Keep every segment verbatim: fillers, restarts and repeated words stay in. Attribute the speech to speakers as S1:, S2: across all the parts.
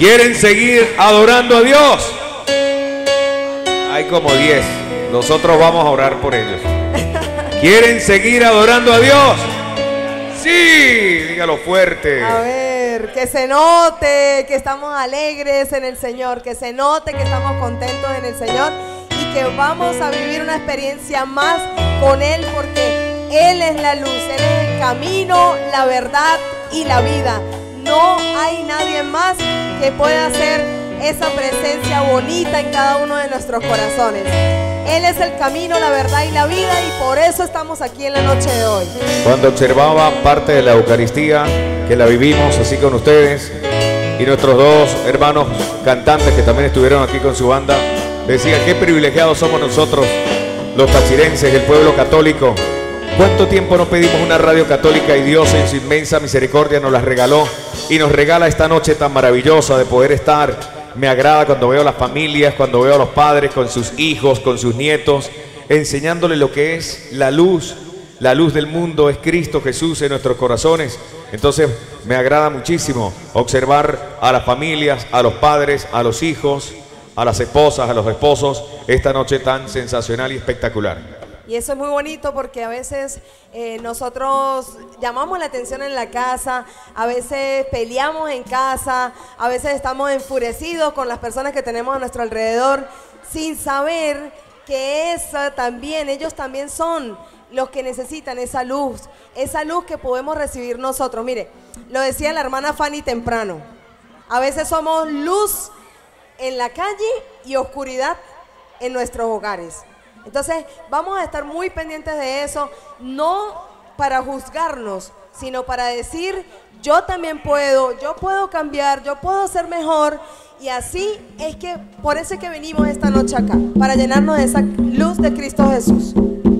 S1: ¿Quieren seguir adorando a Dios? Hay como diez. Nosotros vamos a orar por ellos. ¿Quieren seguir adorando a Dios? Sí, dígalo fuerte.
S2: A ver, que se note que estamos alegres en el Señor, que se note que estamos contentos en el Señor y que vamos a vivir una experiencia más con Él, porque Él es la luz, Él es el camino, la verdad y la vida. No hay nadie más que pueda hacer esa presencia bonita en cada uno de nuestros corazones. Él es el camino, la verdad y la vida, y por eso estamos aquí en la noche de hoy.
S1: Cuando observaba parte de la Eucaristía, que la vivimos así con ustedes, y nuestros dos hermanos cantantes que también estuvieron aquí con su banda, decía: qué privilegiados somos nosotros, los tachirenses, el pueblo católico. ¿Cuánto tiempo no pedimos una radio católica y Dios en su inmensa misericordia nos la regaló y nos regala esta noche tan maravillosa de poder estar? Me agrada cuando veo a las familias, cuando veo a los padres con sus hijos, con sus nietos, enseñándoles lo que es la luz. La luz del mundo es Cristo Jesús en nuestros corazones. Entonces me agrada muchísimo observar a las familias, a los padres, a los hijos, a las esposas, a los esposos, esta noche tan sensacional y espectacular.
S2: Y eso es muy bonito porque a veces eh, nosotros llamamos la atención en la casa, a veces peleamos en casa, a veces estamos enfurecidos con las personas que tenemos a nuestro alrededor, sin saber que esa también, ellos también son los que necesitan esa luz, esa luz que podemos recibir nosotros. Mire, lo decía la hermana Fanny temprano, a veces somos luz en la calle y oscuridad en nuestros hogares. Entonces vamos a estar muy pendientes de eso, no para juzgarnos, sino para decir: yo también puedo, yo puedo cambiar, yo puedo ser mejor. Y así es que, por eso es que venimos esta noche acá, para llenarnos de esa luz de Cristo Jesús.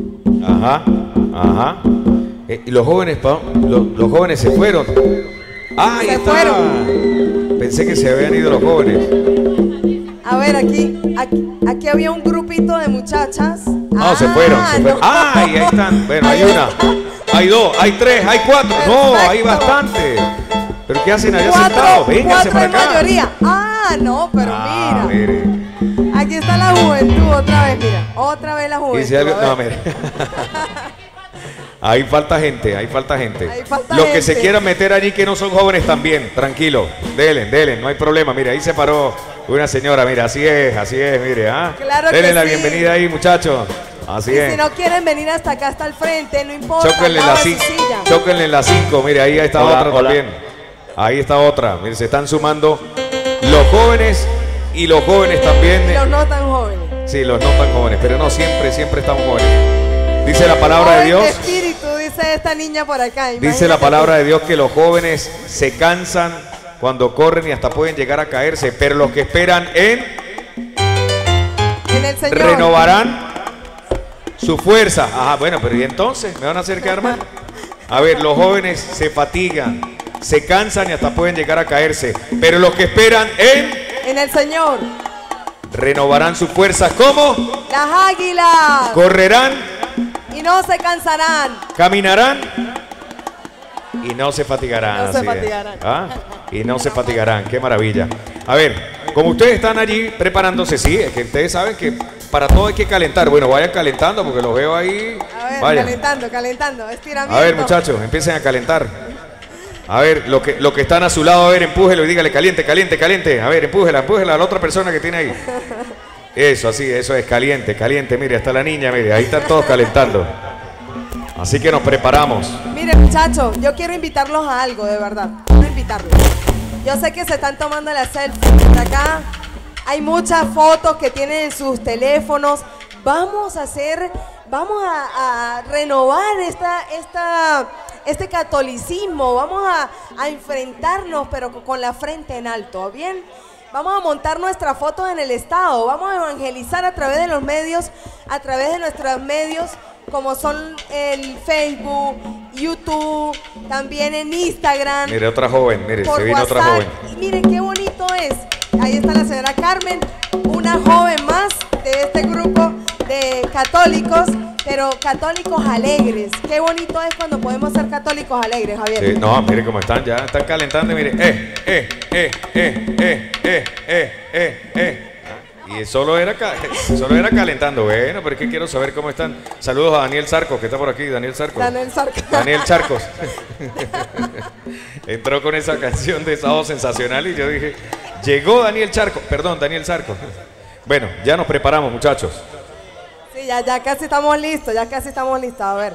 S1: Ajá, ajá. Eh, y los jóvenes, los, los jóvenes se fueron. Ah, ahí
S2: se
S1: está.
S2: fueron.
S1: Pensé que se habían ido los jóvenes.
S2: A ver, aquí, aquí, aquí había un grupito de muchachas.
S1: No,
S2: ah,
S1: se fueron, se fueron.
S2: No.
S1: Ah, ahí están. Bueno, hay una, hay dos, hay tres, hay cuatro. No, hay bastante. ¿Pero qué hacen allá
S2: cuatro,
S1: sentados? Vénganse para
S2: cuatro en
S1: acá.
S2: mayoría. Ah, no, pero
S1: Ah,
S2: mira.
S1: mire.
S2: Aquí está la juventud otra vez, mira. Otra vez la juventud.
S1: Dice algo,
S2: a ver.
S1: no, mire. Ahí falta gente, ahí falta gente.
S2: Ahí falta
S1: Los que
S2: gente.
S1: se quieran meter allí que no son jóvenes también, tranquilo. Delen, delen, no hay problema. Mire, ahí se paró una señora, mira, así es, así es, mire, ¿ah?
S2: Claro que
S1: Denle la
S2: sí.
S1: bienvenida ahí, muchachos. Así
S2: Y
S1: es.
S2: si no quieren venir hasta acá, hasta el frente, no importa.
S1: Chóquenle
S2: al
S1: en la
S2: lado de su
S1: cinco,
S2: silla.
S1: chóquenle en la cinco, mire, ahí está
S3: Hola,
S1: otra
S3: hola.
S1: también. Ahí está otra, mire, se están sumando los jóvenes y los jóvenes también.
S2: Y los no tan jóvenes.
S1: Sí, los no tan jóvenes, pero no siempre, siempre estamos jóvenes. Dice la palabra de
S2: Joven
S1: Dios.
S2: de espíritu, dice esta niña por acá.
S1: Dice
S2: imagínate
S1: la palabra
S2: tú.
S1: de Dios que los jóvenes se cansan cuando corren y hasta pueden llegar a caerse, pero los que esperan en
S2: En el Señor.
S1: renovarán su fuerza. Ajá, bueno, pero ¿y entonces? ¿Me van a hacer quedar mal? A ver, los jóvenes se fatigan, se cansan y hasta pueden llegar a caerse, pero los que esperan en
S2: En el Señor.
S1: renovarán sus fuerzas. ¿Cómo?
S2: Las águilas.
S1: Correrán,
S2: Y no se cansarán.
S1: caminarán y no se fatigarán.
S2: No se
S1: así es.
S2: fatigarán.
S1: ¿Ah? Y no se fatigarán. Qué maravilla. A ver, como ustedes están allí preparándose, sí, es que ustedes saben que para todo hay que calentar. Bueno, vayan calentando porque los veo ahí.
S2: A ver,
S1: Vayan.
S2: calentando, calentando. Estiramiento.
S1: A ver, muchachos, empiecen a calentar. A ver, lo que, lo que están a su lado, a ver, empújelo y dígale caliente, caliente, caliente. A ver, empújela, empújela a la otra persona que tiene ahí. Eso, así, eso es, caliente, caliente. Mire, hasta la niña, mire, ahí están todos calentando. Así que nos preparamos.
S2: Mire, muchachos, yo quiero invitarlos a algo, de verdad. Quiero invitarlos. Yo sé que se están tomando la selfie. Por acá hay muchas fotos que tienen en sus teléfonos. Vamos a hacer, vamos a, a renovar esta, esta, este catolicismo. Vamos a, a enfrentarnos, pero con la frente en alto, ¿bien? Vamos a montar nuestras fotos en el estado. Vamos a evangelizar a través de los medios, a través de nuestros medios, como son el Facebook, YouTube, también en Instagram.
S1: Mire, otra joven, mire,
S2: por
S1: se vino
S2: WhatsApp.
S1: otra joven.
S2: Y miren qué bonito es. Ahí está la señora Carmen, una joven más de este grupo de católicos, pero católicos alegres. Qué bonito es cuando podemos ser católicos alegres, Javier.
S1: Sí, no, mire cómo están, ya están calentando, mire, eh, eh, eh, eh, eh, eh, eh, eh, eh. Y solo era, solo era calentando. Bueno, pero es que quiero saber cómo están. Saludos a Daniel Sarcos, que está por aquí. Daniel Sarcos.
S2: Daniel Sarcos.
S1: Daniel Charcos. Entró con esa canción de Sábado Sensacional y yo dije, llegó Daniel Charcos. Perdón, Daniel Sarcos. Bueno, ya nos preparamos, muchachos.
S2: Sí, ya, ya casi estamos listos, ya casi estamos listos. A ver.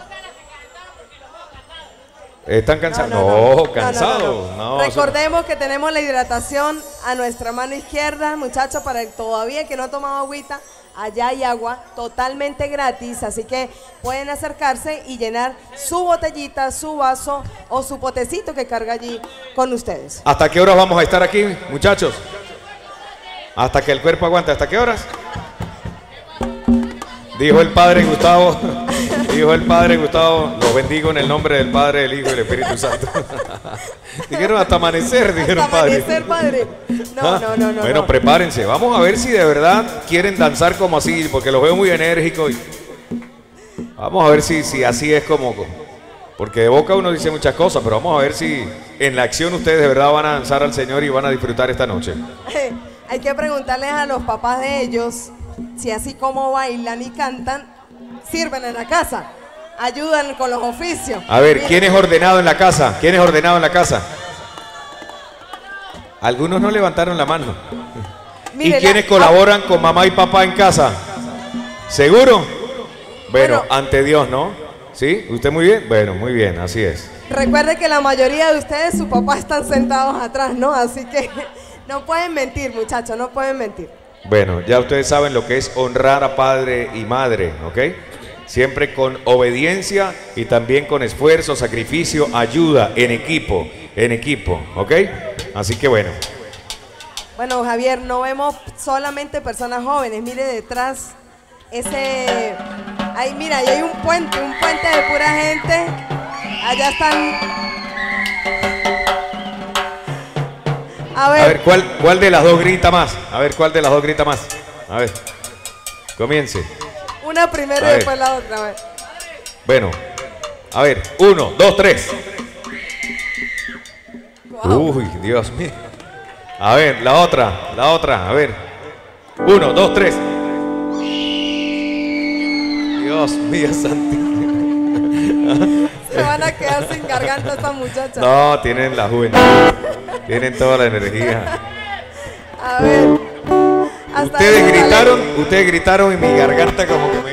S1: ¿Están cansados? No,
S2: No, no, no.
S1: cansados.
S2: No, no, no.
S1: No,
S2: Recordemos que tenemos la hidratación a nuestra mano izquierda, muchachos, para el todavía que no ha tomado agüita, allá hay agua totalmente gratis, así que pueden acercarse y llenar su botellita, su vaso o su potecito que carga allí con ustedes.
S1: ¿Hasta qué horas vamos a estar aquí, muchachos? Hasta que el cuerpo aguante. ¿Hasta qué horas? Dijo el Padre Gustavo, dijo el Padre Gustavo, los bendigo en el nombre del Padre, del Hijo y del Espíritu Santo. Dijeron hasta amanecer, dijeron
S2: Hasta
S1: Padre.
S2: amanecer, Padre. No,
S1: ¿Ah?
S2: no, no, no.
S1: Bueno,
S2: no.
S1: prepárense. Vamos a ver si de verdad quieren danzar como así, porque los veo muy enérgicos. Y... Vamos a ver si, si así es como... Porque de boca uno dice muchas cosas, pero vamos a ver si en la acción ustedes de verdad van a danzar al Señor y van a disfrutar esta noche.
S2: Hay que preguntarles a los papás de ellos si así como bailan y cantan, sirven en la casa, ayudan con los oficios.
S1: A ver, ¿quién es ordenado en la casa? ¿Quién es ordenado en la casa? Algunos no levantaron la mano.
S2: Mire,
S1: ¿Y quiénes
S2: la-
S1: colaboran con mamá y papá en casa? ¿Seguro? Bueno,
S2: Bueno.
S1: ante Dios, ¿no? ¿Sí? ¿Usted muy bien? Bueno, muy bien, así es.
S2: Recuerde que la mayoría de ustedes, sus papás están sentados atrás, ¿no? Así que no pueden mentir, muchachos, no pueden mentir.
S1: Bueno, ya ustedes saben lo que es honrar a padre y madre, ¿ok? Siempre con obediencia y también con esfuerzo, sacrificio, ayuda, en equipo, en equipo, ¿ok? Así que bueno.
S2: Bueno, Javier, no vemos solamente personas jóvenes. Mire detrás ese... Ahí, mira, ahí hay un puente, un puente de pura gente. Allá están... A ver,
S1: A ver, ¿cuál, cuál de las dos grita más? A ver, ¿cuál de las dos grita más? A ver, comience.
S2: una primero
S1: A
S2: y
S1: ver.
S2: después la otra. A ver.
S1: Bueno, a ver, uno, dos, tres.
S2: Wow.
S1: Uy, Dios mío. A ver, la otra, la otra, a ver. Uno, dos, tres. Dios mío, santísimo.
S2: Se van a quedar sin garganta estas muchachas.
S1: No, tienen la juventud, tienen toda la energía.
S2: A ver. Hasta
S1: Ustedes
S2: ahí
S1: gritaron, ustedes gritaron y mi garganta como que me...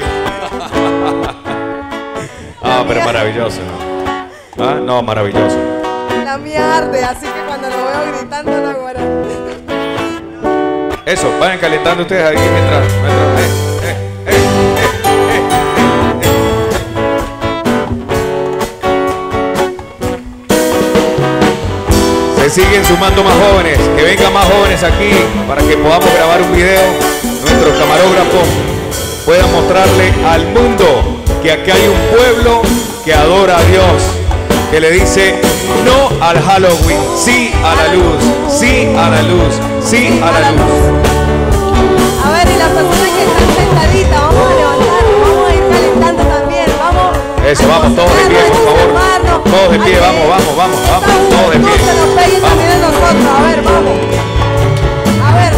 S1: Ah, pero maravilloso, ¿no? Ah, no, maravilloso.
S2: sale- La mía arde, así que cuando lo veo gritando, no aguardo.
S1: Eso, vayan calentando ustedes ahí mientras... mientras eh, eh, eh, eh, eh, eh, eh. Se siguen sumando más jóvenes, que vengan más jóvenes aquí para que podamos grabar un video. Nuestros camarógrafos puedan mostrarle al mundo que aquí hay un pueblo que adora a Dios, que le dice no al Halloween, sí a la luz, sí a la luz, sí a la luz.
S2: A ver, y las personas que están sentaditas, vamos a levantarnos, vamos a ir calentando también, vamos.
S1: Eso,
S2: a
S1: vamos, todos de pie, por favor.
S2: concentrarnos,
S1: Todos de pie,
S2: a que
S1: vamos, vamos, vamos, vamos,
S2: esta
S1: todos de
S2: juventud
S1: pie.
S2: se nos pegue
S1: Vamos.
S2: también en nosotros, a ver, vamos. A ver,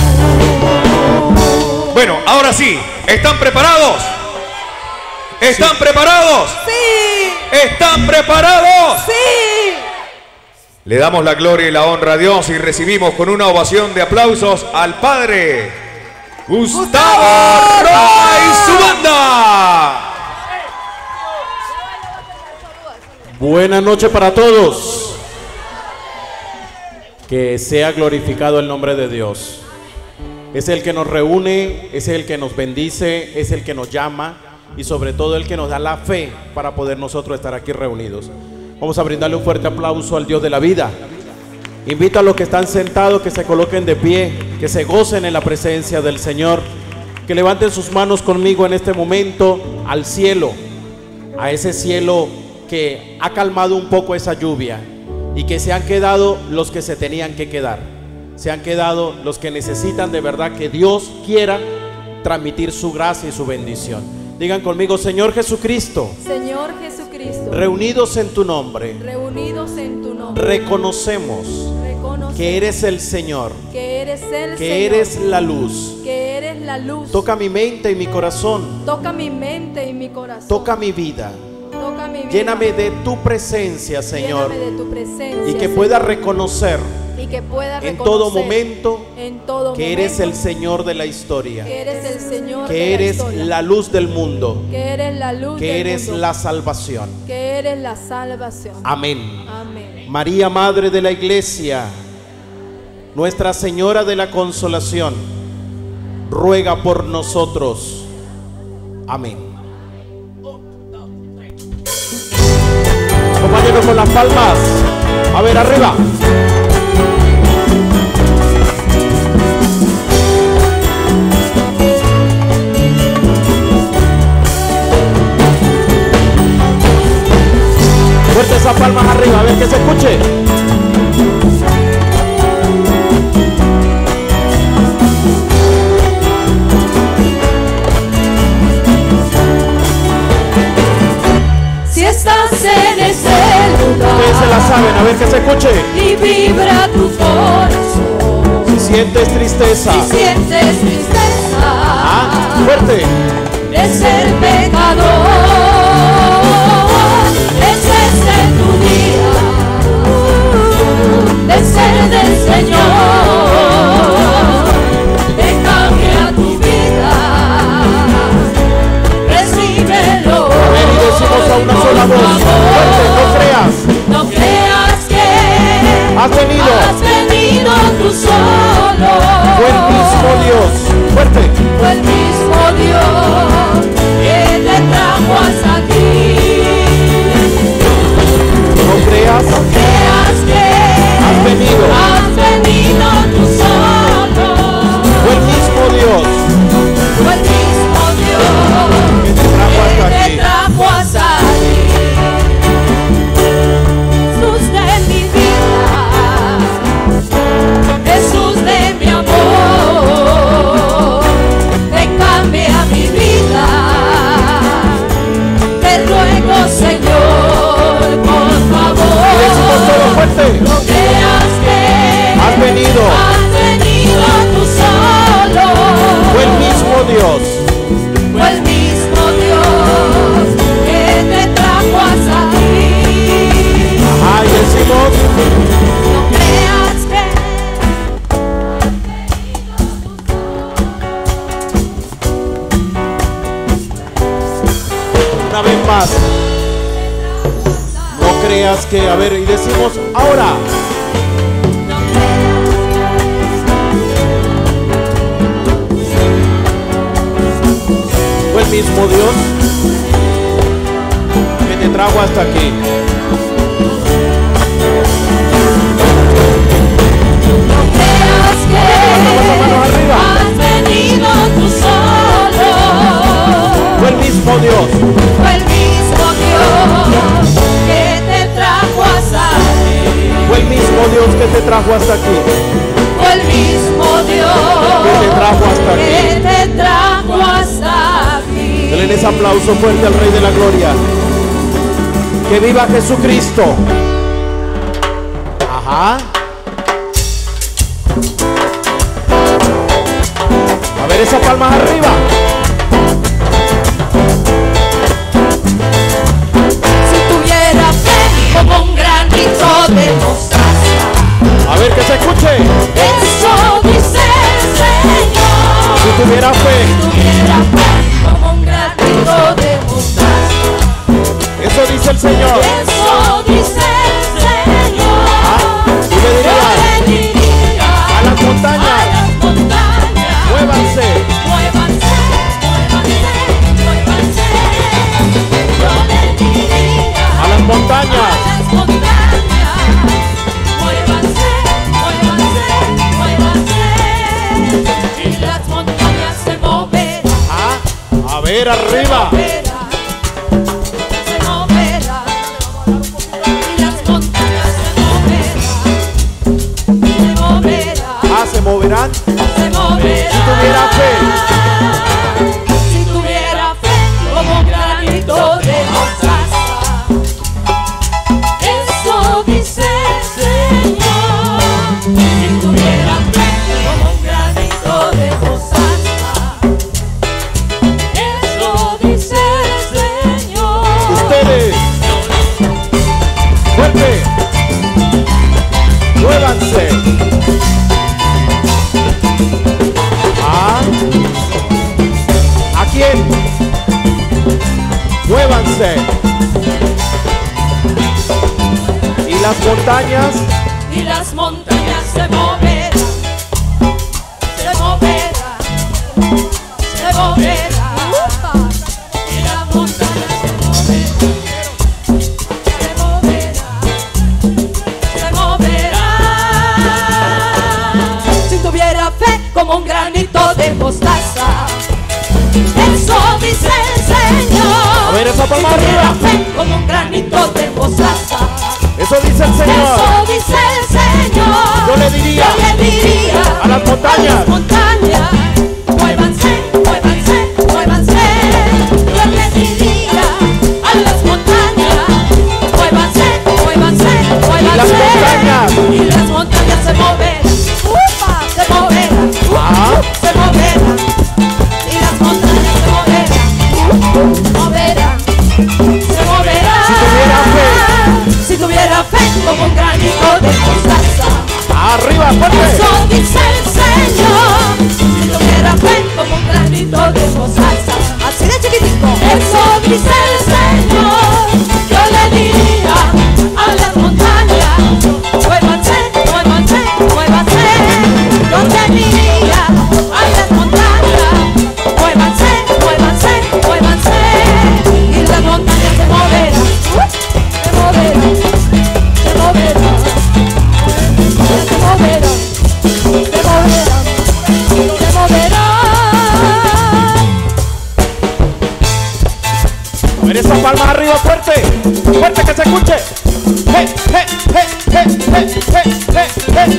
S1: Bueno, ahora sí, ¿están preparados? ¿Están preparados?
S2: sí,
S1: ¿Están preparados?
S2: sí.
S1: Le damos la gloria y la honra a Dios y recibimos con una ovación de aplausos al Padre Gustavo
S2: Gustavo
S1: Roa y su banda.
S3: Buenas noches para todos. Que sea glorificado el nombre de Dios. Es el que nos reúne, es el que nos bendice, es el que nos llama y sobre todo el que nos da la fe para poder nosotros estar aquí reunidos. Vamos a brindarle un fuerte aplauso al Dios de la vida. Invito a los que están sentados que se coloquen de pie, que se gocen en la presencia del Señor, que levanten sus manos conmigo en este momento al cielo, a ese cielo que ha calmado un poco esa lluvia y que se han quedado los que se tenían que quedar. Se han quedado los que necesitan de verdad que Dios quiera transmitir su gracia y su bendición. Digan conmigo: Señor Jesucristo,
S4: Señor Jesucristo,
S3: reunidos en tu nombre,
S4: reunidos en tu nombre,
S3: reconocemos
S4: reconocemos
S3: que eres el Señor,
S4: que eres el
S3: que
S4: Señor,
S3: eres la luz.
S4: que eres la luz.
S3: Toca mi mente y mi corazón,
S4: Toca mi mente y mi corazón.
S3: toca mi vida.
S4: Toca mi vida.
S3: Lléname de tu presencia, Señor,
S4: Lléname de tu presencia,
S3: y que
S4: Señor,
S3: pueda reconocer
S4: y que pueda
S3: en
S4: reconocer
S3: todo momento
S4: en todo
S3: que eres
S4: momento
S3: el Señor de la historia,
S4: que eres el Señor, de
S3: que
S4: la
S3: eres
S4: historia,
S3: la luz del mundo,
S4: que eres la luz
S3: que
S4: del
S3: eres
S4: mundo,
S3: la salvación.
S4: que eres la salvación.
S3: Amén.
S4: Amén.
S3: María, Madre de la Iglesia, Nuestra Señora de la Consolación, ruega por nosotros. Amén. Acompáñenos con las palmas. A ver, arriba. Fuerte esas palmas arriba, a ver que se escuche.
S4: Si estás en ese lugar,
S3: Ustedes se la saben, a ver que se escuche.
S4: y vibra tu corazón,
S3: Si sientes tristeza,
S4: si sientes tristeza,
S3: ah, fuerte.
S4: de ser pecador, ese es tu día, de ser del Señor, que cambia tu vida, recíbelo.
S3: Amén, y decimos a una sola voz, fuerte, no creas.
S4: No creas que
S3: Has venido.
S4: has venido tú solo.
S3: Fue el mismo Dios, fuerte.
S4: Fue el mismo Dios que te trajo hasta aquí.
S3: No creas,
S4: No creas que
S3: has venido.
S4: has venido tú solo.
S3: Fue el mismo Dios
S4: Fue el mismo Dios
S3: que te trajo hasta
S4: que te
S3: aquí.
S4: trajo hasta aquí. Jesús de mi vida, Jesús de mi amor, te cambia mi vida. Te ruego, Señor, por
S3: Y decimos todo
S4: favor,
S3: fuerte.
S4: no creas que
S3: Has venido.
S4: has venido tú solo.
S3: Fue el mismo Dios
S4: Fue el mismo Dios que te trajo hasta aquí.
S3: Ajá, y decimos,
S4: No creas que
S3: una vez más, no creas que, a ver, y decimos ahora. Fue el mismo Dios que te trajo hasta aquí.
S4: No creas
S3: Levanta las manos
S4: que
S3: arriba.
S4: has venido tú solo.
S3: Fue el mismo Dios
S4: Fue el mismo Dios que te trajo hasta aquí.
S3: Fue el mismo Dios que te trajo hasta aquí.
S4: Fue el mismo Dios
S3: Que te trajo hasta aquí.
S4: que te trajo hasta aquí.
S3: Denle ese aplauso fuerte al Rey de la Gloria. Que viva Jesucristo. Ajá. A ver esas palmas arriba.
S4: Si tuviera fe como un granito de mostaza,
S3: A ver que se escuche.
S4: eso dice el Señor.
S3: Si tuviera fe,
S4: Si tuviera fe como un granito de mostaza,
S3: eso dice el Señor.
S4: eso dice el Señor.
S3: Ah, y le dirías
S4: Yo le diría
S3: a las montañas,
S4: a las montañas,
S3: muévanse.
S4: muévanse, muévanse, muévanse. Yo le diría
S3: A las montañas,
S4: a las montañas, muévanse, muévanse, muévanse. Y las montañas se moverán,
S3: ah, a ver arriba.
S4: moverán, se moverán. Y las montañas se moverán, se moverán,
S3: Ah, se moverán.
S4: se moverán.
S3: Si tuviera fe. muévanse. Ah. ¿A quién? Muévanse. Y las montañas.
S4: Y las montañas se moverán, se moverán, se moverán. Y las montañas se moverán, se moverán, se moverán. Si tuviera fe como un granito de mostaza, eso dice el Señor.
S3: A ver, esa palma
S4: Si tuviera
S3: arriba.
S4: fe como un granito de mostaza,
S3: Eso dice el Señor.
S4: eso dice el Señor.
S3: Yo le diría,
S4: Yo le diría
S3: a las montañas,
S4: a las montañas, muévanse, muévanse, muévanse. Yo le diría a las montañas, muévanse, muévanse, muévanse.
S3: las montañas.
S4: Y las montañas se moverán, ¡upa! Se moverán,
S3: Ah.
S4: se moverán. Y las montañas se moverán, moverán, se moverán.
S3: Si tuviera fe.
S4: Si tuviera fe como un granito de mostaza,
S3: Arriba, fuerte.
S4: eso dice el Señor. Si tuviera fe como un granito de mostaza, así de chiquitito, eso dice el Señor. Yo le diría a las montañas, muévanse, muévanse, muévanse. Yo le diría a las montañas, muévanse, muévanse, muévanse. Y las montañas se moverán, se moverán, se moverán, se moverán, se moverán, se moverán.
S3: A ver esas palmas arriba, fuerte. Fuerte, que se escuche. Hey, hey, hey, hey, hey, hey, hey, hey.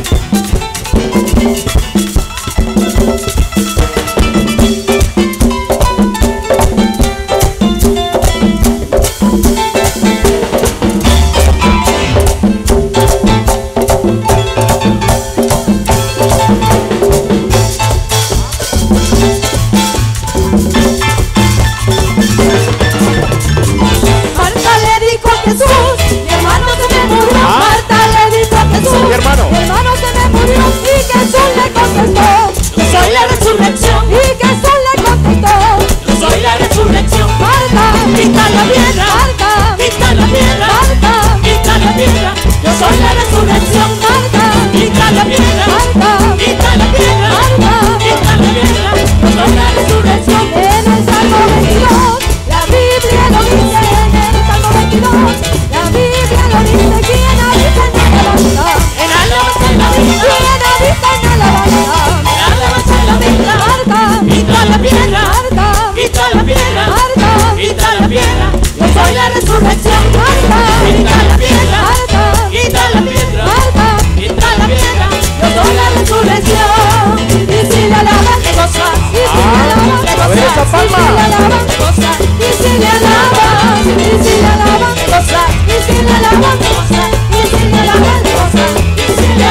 S4: Marta le dijo a Jesús, mi hermano se me murió.
S3: Ah.
S4: Marta le dijo a Jesús,
S3: Mi hermano.
S4: mi hermano se me murió. Y Jesús le contestó, yo soy la resurrección. Y Jesús le contestó, yo soy la resurrección. Marta, quita la piedra. Marta, quita la piedra. Marta, quita la piedra. Yo soy la resurrección. Marta, quita la piedra. Marta, quita la piedra. Marta, quita la piedra. Yo soy la resurrección. En el Salmo veintidós, la Biblia lo dice. En el Salmo veintidós, la Biblia lo dice. ¿Quién habita en la alabanza? En alabanza en la vida. ¿Quién habita en la alabanza? En alabanza en la vida. Marta, quita la piedra. Marta, quita la piedra. Marta, quita la piedra. Yo soy la resurrección. Marta, quita la piedra. Marta, quita la piedra. Marta, quita la piedra. Yo soy la resurrección. Y si la alaban, te gozas. Y si la alaban, te
S3: a ver esa
S4: gozas. Y
S3: palma.
S4: si la alaban, te gozas. Y si la alaban, y si la alaban, te gozas. Y si la alaban, te gozas. Y si la alaban, te gozas. Y si la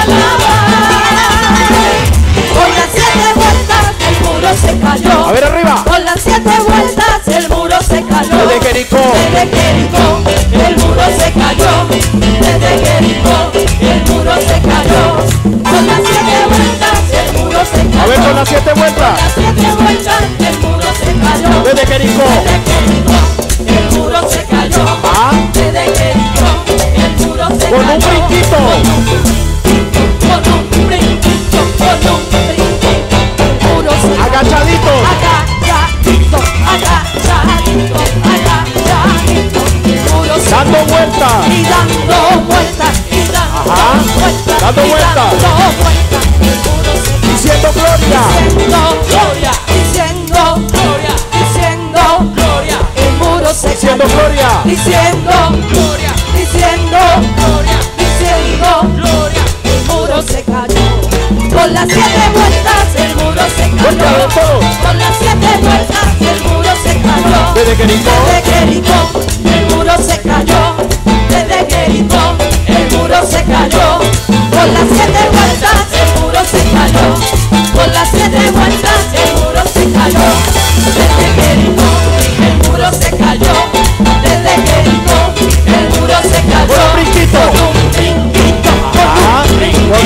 S4: alaban. Con las siete vueltas el muro se cayó.
S3: A ver arriba.
S4: Con las siete vueltas el muro se cayó.
S3: Desde Jericó.
S4: Desde Jericó el muro se cayó. Desde Jericó el muro se cayó. Con las siete vueltas el muro se cayó.
S3: A ver con las siete vueltas.
S4: Con las siete vueltas el muro se cayó.
S3: Desde Jericó.
S4: Desde Jericó el muro se cayó.
S3: Ah.
S4: Desde Jericó el muro se
S3: Con
S4: cayó.
S3: un brinquito.
S4: Con un brinquito, con un brinquito, el muro se cayó.
S3: Agachaditos.
S4: Agachadito, agachadito, agachadito, el muro se
S3: Dando
S4: cayó.
S3: vueltas.
S4: Y dando vueltas, y dando
S3: Ajá.
S4: vueltas,
S3: Dando
S4: y
S3: vueltas.
S4: dando vueltas, el muro se cayó.
S3: Diciendo gloria.
S4: Diciendo gloria, diciendo gloria, diciendo gloria, el muro se
S3: Diciendo
S4: cayó.
S3: gloria.
S4: Diciendo gloria, diciendo gloria, diciendo gloria, el muro se cayó. Con las siete vueltas el muro se
S3: Vuelta
S4: cayó.
S3: de todos.
S4: Con las siete vueltas el muro se cayó.
S3: Desde Jericó.
S4: Desde Jericó el muro se cayó. Desde Jericó el muro se cayó. Con las siete vueltas el muro se cayó. Con las siete vueltas el muro se cayó. Desde Jericó el muro se cayó. Desde Jericó el muro se cayó.
S3: Con un brinquito.
S4: Con un brinquito, con
S3: Ajá.
S4: un brinquito,
S3: Con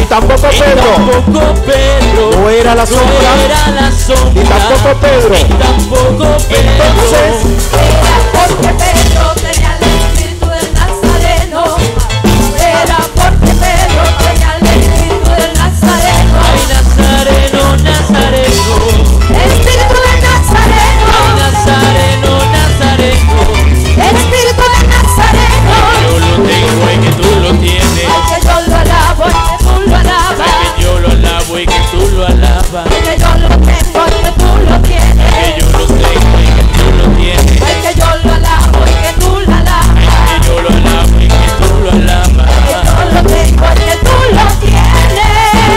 S3: tampoco
S4: y
S3: Pedro,
S4: tampoco Pedro,
S3: no era la sombra,
S4: no era la sombra,
S3: y tampoco Pedro.
S4: y tampoco Pedro.
S3: Entonces,
S2: Era porque Pedro tenía el espíritu del Nazareno. Era porque Pedro tenía el espíritu del Nazareno.
S4: Ay, Nazareno, Nazareno,
S2: Espíritu del Nazareno.
S4: ay, Nazareno, Nazareno.
S2: Espíritu del Nazareno.
S4: Yo lo tengo y que tú lo tienes.
S2: Ay, que yo lo alabo y que tú lo alabas.
S4: Ay, que yo lo alabo y que tú lo alabas.
S2: Ay, que yo lo tengo y que tú lo tienes.
S4: Que yo lo tengo y que tú lo tienes.
S2: Ay, que yo lo alabo y que tú lo alabas.
S4: Ay, que yo lo alabo y que tú lo alabas.
S2: Que yo lo tengo y que tú lo tienes.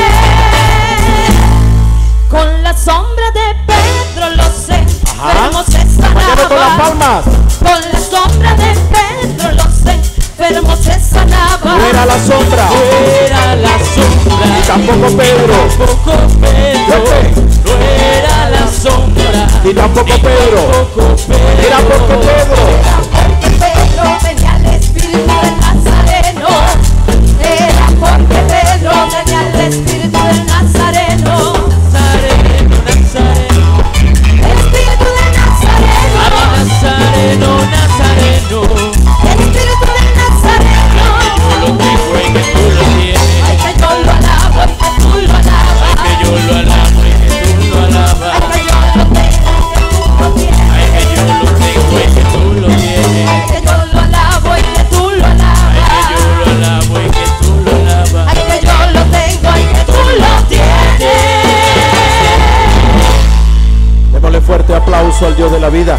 S2: Con la sombra de Pedro lo sé. Enfermo se
S3: mañana con las
S2: sanaba.
S3: palmas.
S2: Con la sombra de Pedro lo sé. Enfermo se sanaba.
S3: No era la sombra,
S4: No era la sombra,
S3: y tampoco Pedro,
S4: tampoco Pedro. No era la sombra,
S3: y tampoco Pedro.
S4: tampoco Pedro.
S3: Era porque Pedro,
S2: Porque Pedro tenía el espíritu del Nazareno. Era porque Pedro tenía el espíritu del Nazareno.
S4: Nazareno, Nazareno,
S2: Espíritu del Nazareno.
S4: ay, Nazareno, Nazareno.
S2: Espíritu del Nazareno.
S4: Yo lo tengo y que tú lo tienes.
S2: Ay, que yo lo alabo y que tú lo alabas.
S4: Que yo lo alabo y que tú lo alabas.
S2: Ay, que yo lo tengo y que tú lo tienes.
S4: Ay, que yo lo tengo y que tú lo tienes.
S2: Ay, que yo lo alabo y que tú lo
S4: Ay,
S2: alabas.
S4: que yo lo alabo y que tú lo alabas.
S2: Ay, que yo lo tengo y que tú lo tienes.
S3: démosle fuerte aplauso al Dios de la vida.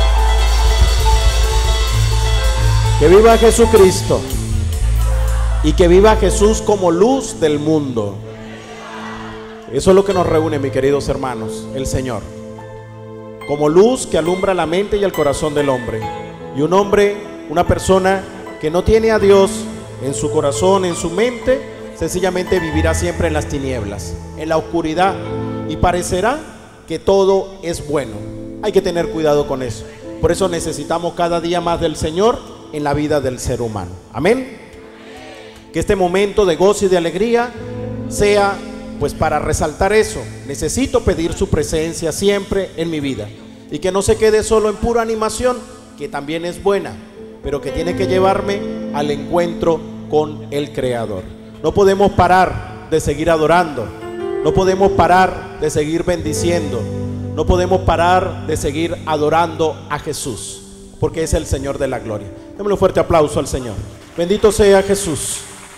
S3: Que viva Jesucristo y que viva Jesús como luz del mundo. Eso es lo que nos reúne, mis queridos hermanos, el Señor. Como luz que alumbra la mente y el corazón del hombre. Y un hombre, una persona que no tiene a Dios en su corazón, en su mente, sencillamente vivirá siempre en las tinieblas, en la oscuridad, y parecerá que todo es bueno. Hay que tener cuidado con eso. Por eso necesitamos cada día más del Señor en la vida del ser humano. Amén. Que este momento de gozo y de alegría sea pues para resaltar eso. Necesito pedir su presencia siempre en mi vida, y que no se quede solo en pura animación, que también es buena, pero que tiene que llevarme al encuentro con el Creador. No podemos parar de seguir adorando, no podemos parar de seguir bendiciendo, no podemos parar de seguir adorando a Jesús, porque es el Señor de la gloria. Démosle un fuerte aplauso al Señor. Bendito sea Jesús.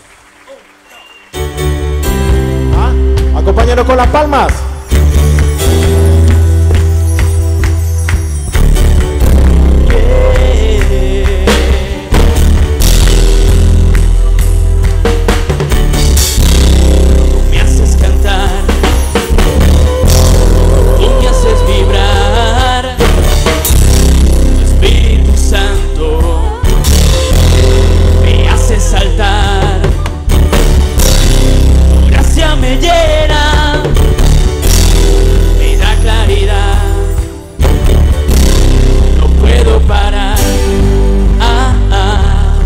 S3: ¿Ah? Acompáñanos con las palmas.
S4: Me haces cantar, tú me haces vibrar, Espíritu Santo, me haces saltar, tu gracia me llena, me da claridad, no puedo parar, ah, ah.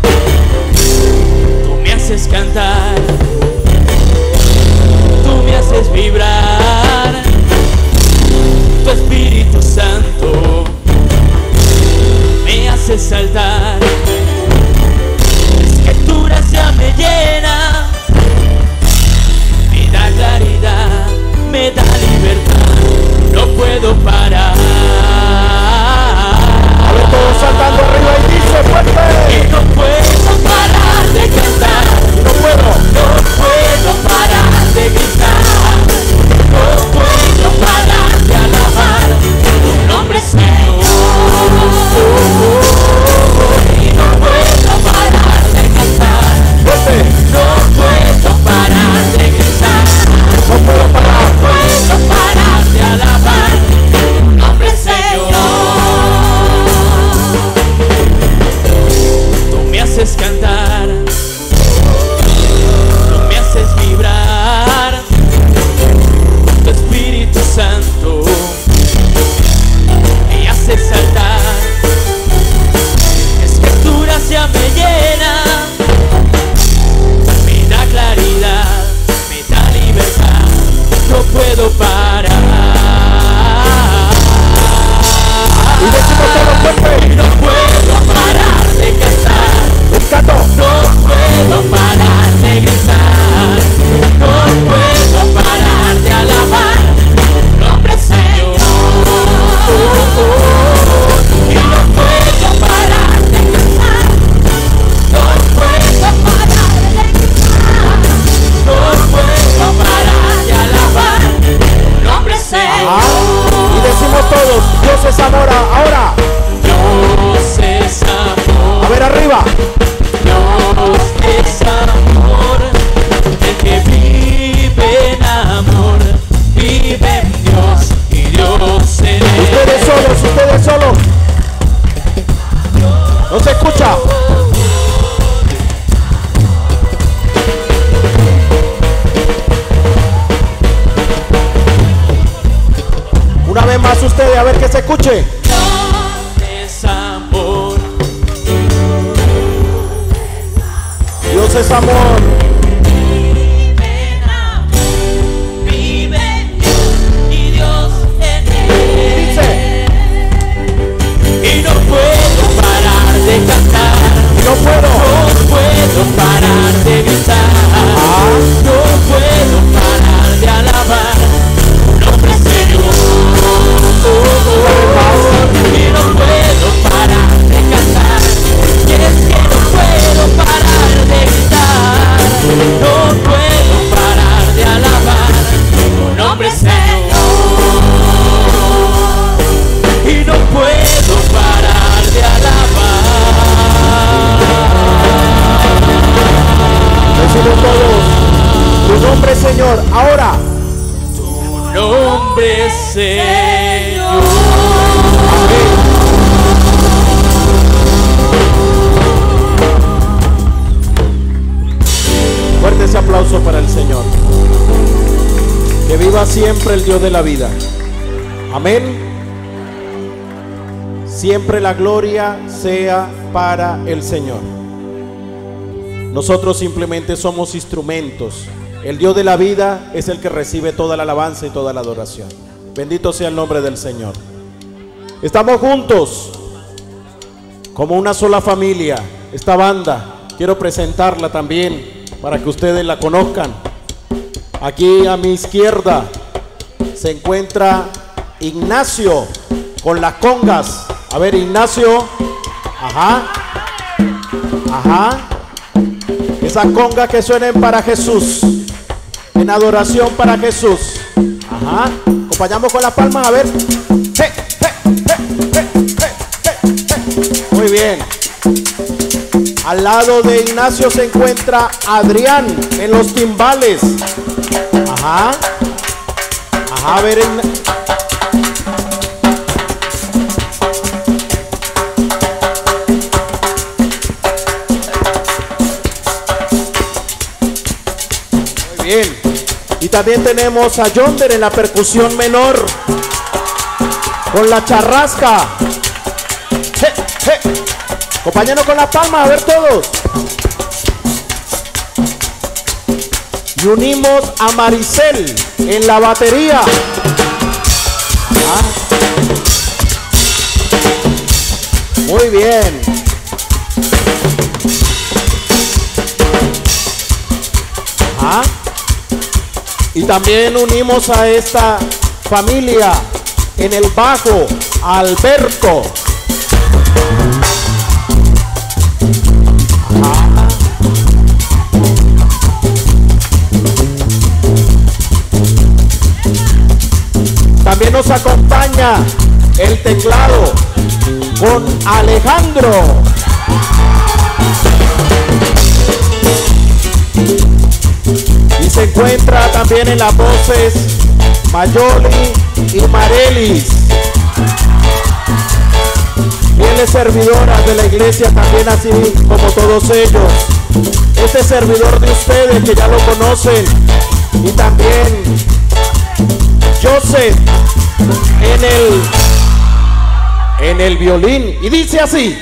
S4: Tú me haces cantar, tú me haces vibrar, tu Espíritu Santo me hace saltar, es que tu gracia me llena, me da claridad, me da libertad, no puedo parar.
S3: A ver, todos saltando arriba y dice fuerte.
S4: Y no puedo parar de cantar,
S3: No puedo.
S4: no puedo parar de gritar, no puedo parar de alabar tu nombre, Señor. Y no puedo parar de cantar,
S3: Fuerte.
S4: no puedo parar de gritar,
S3: No puedo parar.
S4: no puedo parar de alabar tu nombre, Señor.
S5: Dios es amor, el que vive en amor, vive en Dios y Dios en él.
S3: Ustedes solos, ustedes solos. No se escucha. Una vez más ustedes, a ver que se escuche.
S5: Es amor.
S3: Dios es amor.
S5: Vive en amor, vive en Dios y Dios en él.
S3: Dice.
S5: Y no puedo parar de cantar.
S3: No puedo.
S5: No puedo parar de gritar.
S3: Ah.
S5: No puedo parar de alabar tu nombre, Señor. Y no puedo parar de cantar. Y es que no puedo parar de gritar. No puedo parar de alabar tu nombre, Señor. Y no puedo parar de alabar.
S3: Decimos todos. Tu nombre, Señor. Ahora.
S5: Tu nombre, Señor.
S3: Fuerte ese aplauso para el Señor. Que viva siempre el Dios de la vida. Amén. Siempre la gloria sea para el Señor. Nosotros simplemente somos instrumentos. El Dios de la vida es el que recibe toda la alabanza y toda la adoración. Bendito sea el nombre del Señor. Estamos juntos como una sola familia. Esta banda quiero presentarla también para que ustedes la conozcan. Aquí a mi izquierda se encuentra Ignacio con las congas. A ver, Ignacio. Ajá. Ajá. Esas congas que suenen para Jesús, en adoración para Jesús. Ajá. Acompañamos con las palmas, a ver. Hey, hey, hey, hey, hey, hey, hey. Muy bien. Al lado de Ignacio se encuentra Adrián en los timbales. Ajá. Ajá, a ver. Muy bien. Y también tenemos a Yonder en la percusión menor con la charrasca. Hey, hey. Acompáñanos con la palma, a ver todos. Y unimos a Maricel en la batería. Ah. Muy bien. Ah. Y también unimos a esta familia en el bajo, a Alberto. Ajá. También nos acompaña el teclado con Alejandro. Y se encuentra también en las voces Mayoli y Marelis, fieles servidoras de la iglesia, también así como todos ellos. Este servidor de ustedes que ya lo conocen, y también Joseph en el en el violín, y dice así.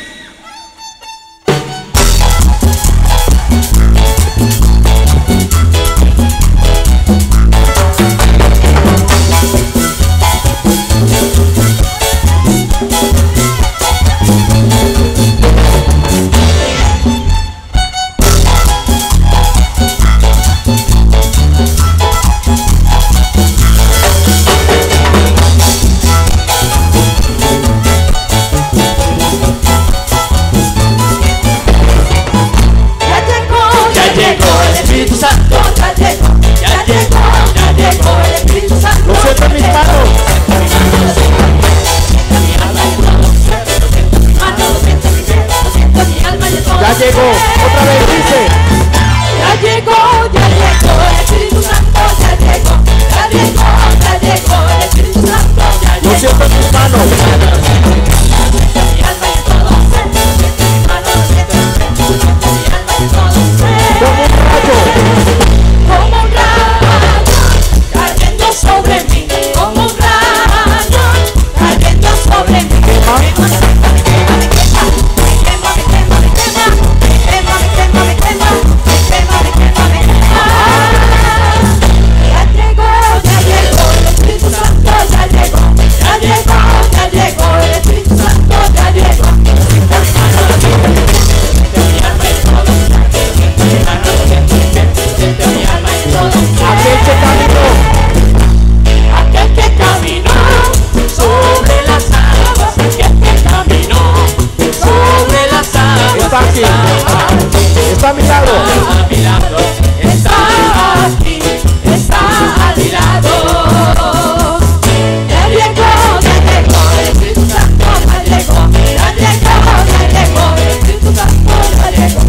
S3: está a mi lado.
S5: Está a mi lado, está aquí, está a mi lado. Ya llegó, ya llegó, el Espíritu Santo ya llegó. Ya llegó, ya llegó, el Espíritu Santo ya llegó.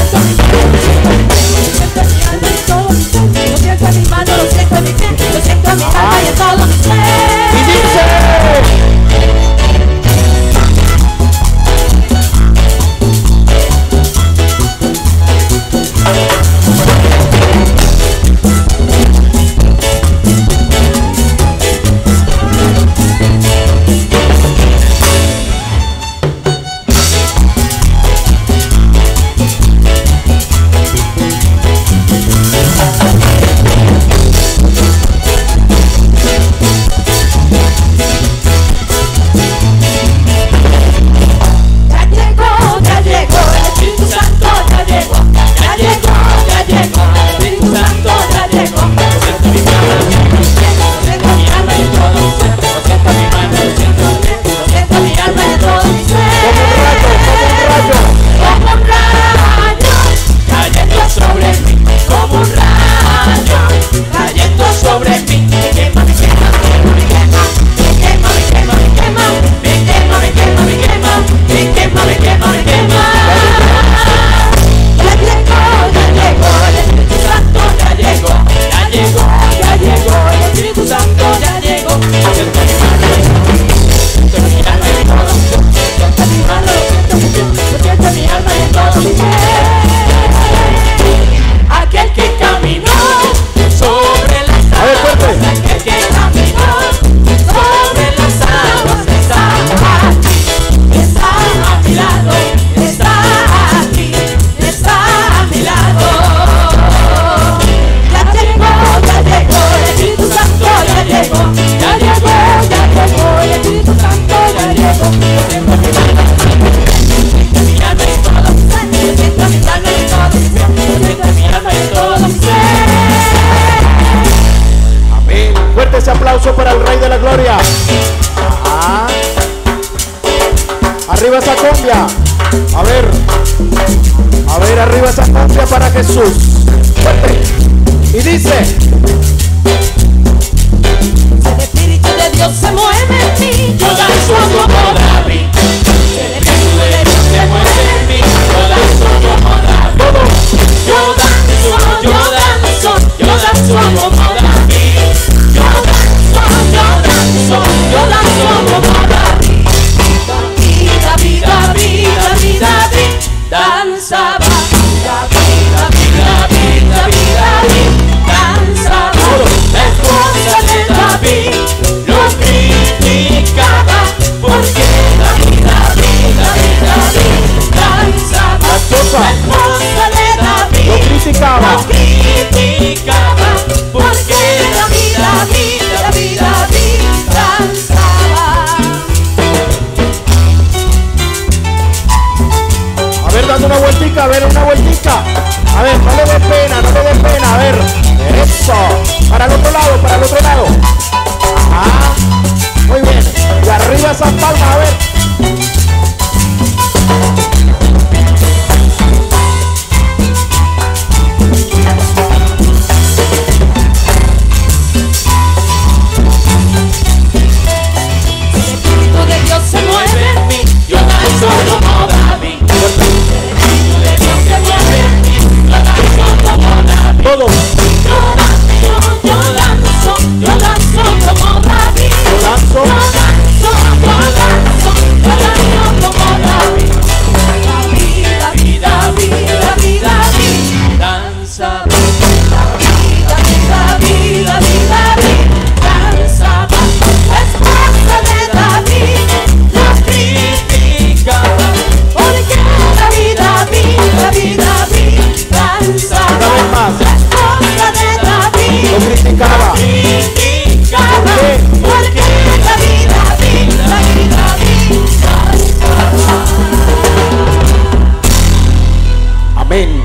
S5: Lo siento en mi alma y en todo mi ser. Lo siento en mi mano, lo siento en mi pie. Lo siento en mi alma y en todo mi ser.
S3: Y dice. Para el Rey de la Gloria. Ajá. Arriba esa cumbia. A ver. A ver, arriba esa cumbia para Jesús. Fuerte. Y dice.
S5: El Espíritu de Dios se mueve en mí. Yo danzo como David. El Espíritu de Dios se mueve en mí. Yo danzo como David. Yo danzo, yo danzo, yo danzo como David. Yo danzo, yo danzo, yo danzo como David. David, David, David, David, David, danzaba. David, David, David, David, David, danzaba. La esposa de David lo criticaba porque David, David, David, David, danzaba.
S3: La esposa,
S5: la esposa de David
S3: lo criticaba.
S5: lo criticaba porque David, David, David, David, danzaba.
S3: A ver, dando una vueltica, a ver, una vueltica. A ver, no le des pena, no le des pena. A ver, eso. Para el otro lado, para el otro lado. Ajá. Muy bien. Y arriba esas palmas, a ver.
S5: El Espíritu de Dios se mueve en mí. Yo danzo como David. El Espíritu de Dios se mueve en mí. Yo danzo como David.
S3: Todos.
S5: Yo danzo, yo danzo, yo danzo como David.
S3: Yo danzo.
S5: Yo danzo, yo danzo, yo danzo como David. David, David, David, David, David, danza. David, David, David, David, David, danzaba. La esposa de David lo criticaba porque David, David, David, David, danzaba.
S3: Una vez más.
S5: La esposa de David
S3: Lo criticaba.
S5: criticaba
S3: ¿Por qué?
S5: porque David, David, David, David, danzaba.
S3: Amén.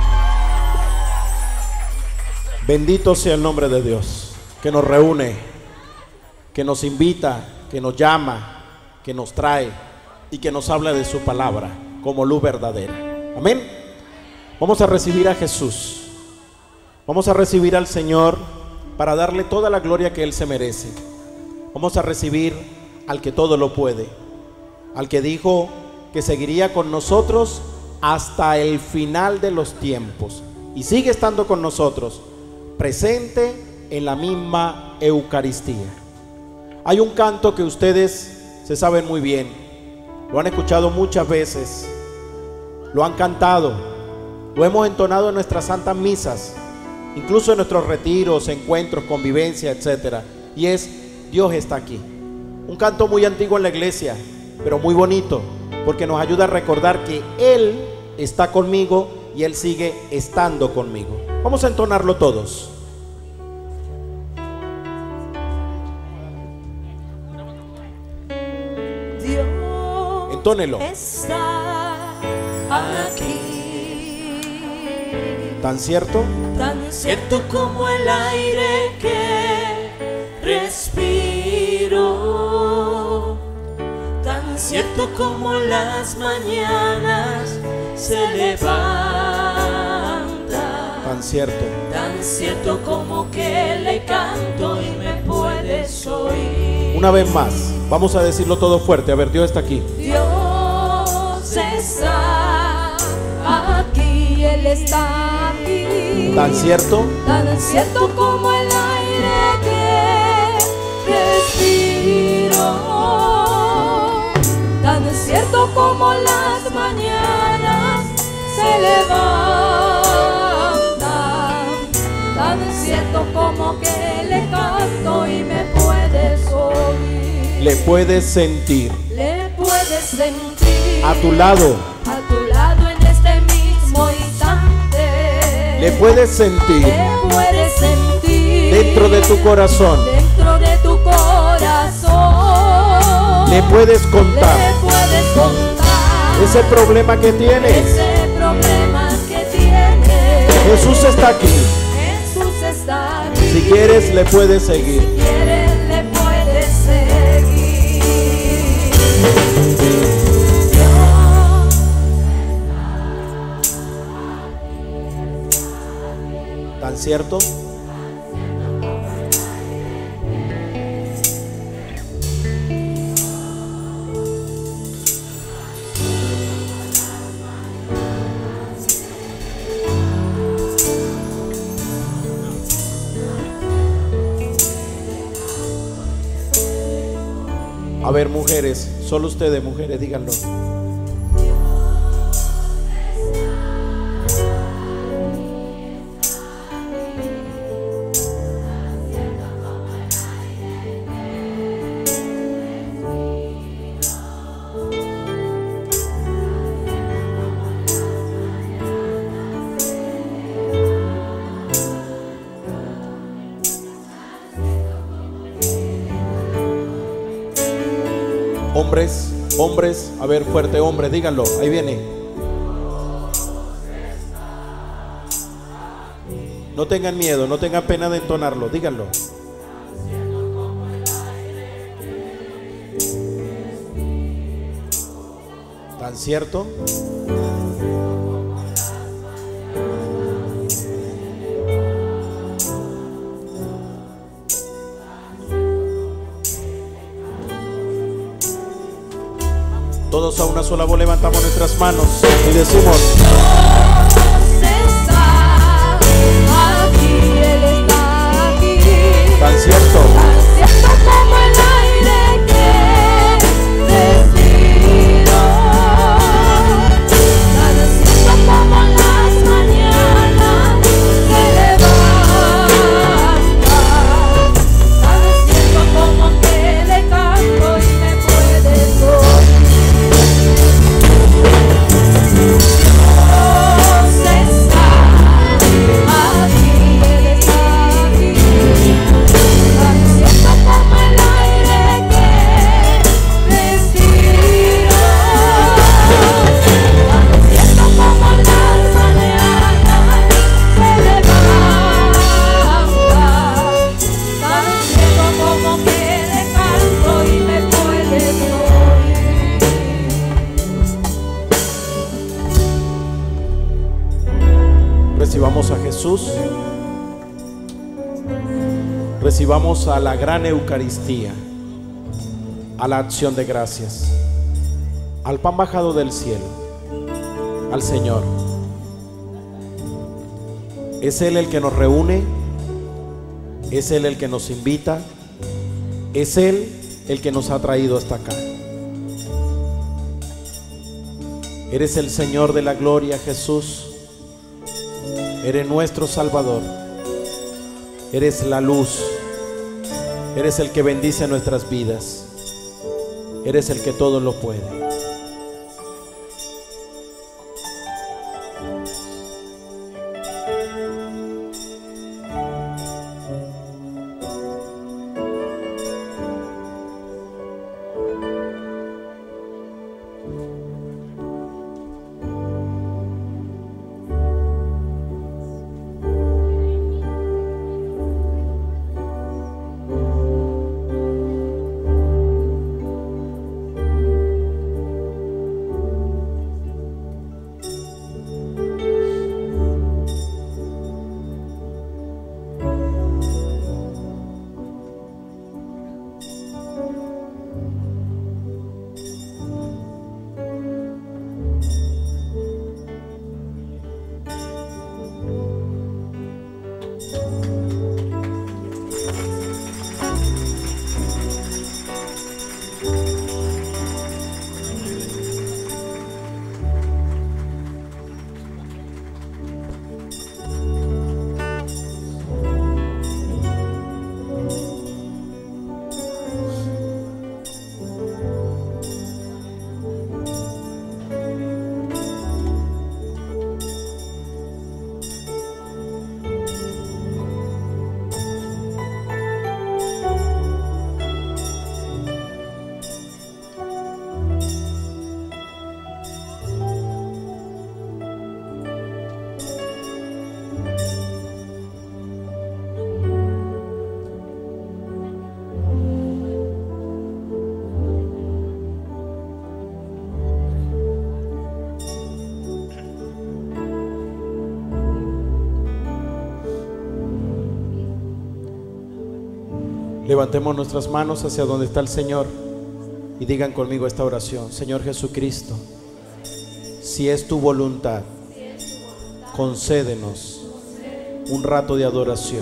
S3: Bendito sea el nombre de Dios, que nos reúne, que nos invita, que nos llama, que nos trae y que nos habla de su palabra como luz verdadera. Amén. Vamos a recibir a Jesús. Vamos a recibir al Señor para darle toda la gloria que Él se merece. Vamos a recibir al que todo lo puede, al que dijo que seguiría con nosotros hasta el final de los tiempos y sigue estando con nosotros, presente en la misma Eucaristía. Hay un canto que ustedes se saben muy bien, lo han escuchado muchas veces, lo han cantado, lo hemos entonado en nuestras santas misas, incluso en nuestros retiros, encuentros, convivencia, etcétera. Y es: Dios está aquí. Un canto muy antiguo en la iglesia, pero muy bonito, porque nos ayuda a recordar que Él está conmigo y Él sigue estando conmigo. Vamos a entonarlo todos.
S4: Dios
S3: Entónelo.
S4: está aquí,
S3: ¿Tan cierto?
S4: tan cierto como el aire que respiro, tan cierto como las mañanas se levanta,
S3: Tan cierto.
S4: tan cierto como que le canto y me puedes oír.
S3: Una vez más, vamos a decirlo todo fuerte. A ver, Dios está aquí.
S4: Dios está aquí, Él está aquí,
S3: Tan cierto.
S4: tan cierto como el aire que respiro, tan cierto como las mañanas se levantan, tan cierto como que le canto y me puedes oír.
S3: Le puedes sentir
S4: Le puedes sentir
S3: a tu lado.
S4: a tu lado en este mismo instante.
S3: Le puedes sentir
S4: Le puedes sentir
S3: dentro de tu corazón.
S4: dentro de tu corazón.
S3: Le puedes contar
S4: Le puedes contar
S3: ese problema que tienes.
S4: ese problema que tienes.
S3: Jesús está aquí.
S4: Jesús está aquí.
S3: Si quieres, le puedes seguir.
S4: Si quieres, le puedes seguir.
S3: ¿Tan cierto? A ver, mujeres, solo ustedes, mujeres, díganlo. Hombres, hombres, a ver, fuerte, hombres, díganlo, ahí viene. No tengan miedo, no tengan pena de entonarlo, díganlo. ¿Tan cierto? Todos a una sola voz levantamos nuestras manos y decimos:
S4: Dios está aquí, Él está aquí.
S3: tan cierto.
S4: Tan cierto como el aire que respiro, tan cierto como las mañanas se levantan, tan cierto como que le canto y me puedes oír. Dios
S3: Recibamos a Jesús. Recibamos a la gran Eucaristía, a la acción de gracias, al pan bajado del cielo, al Señor. Es Él el que nos reúne, es Él el que nos invita, es Él el que nos ha traído hasta acá. Eres el Señor de la gloria, Jesús. Eres nuestro Salvador. Eres la luz. Eres el que bendice nuestras vidas. Eres el que todo lo puede. Levantemos nuestras manos hacia donde está el Señor y digan conmigo esta oración. Señor Jesucristo, si es tu voluntad, concédenos un rato de adoración.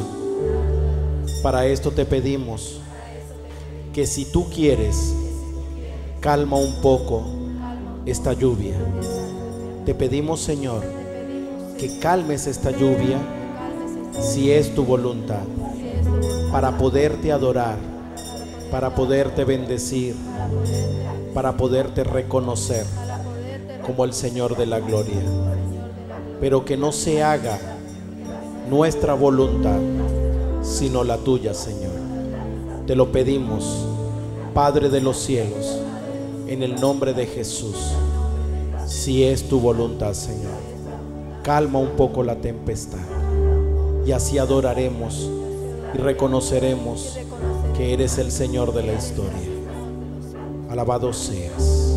S3: Para esto te pedimos que si tú quieres, calma un poco esta lluvia. Te pedimos, Señor, que calmes esta lluvia si es tu voluntad, para poderte adorar, para poderte bendecir, para poderte reconocer como el Señor de la gloria. Pero que no se haga nuestra voluntad, sino la tuya, Señor. Te lo pedimos, Padre de los cielos, en el nombre de Jesús. Si es tu voluntad, Señor, calma un poco la tempestad y así adoraremos y reconoceremos que eres el Señor de la historia. Alabado seas.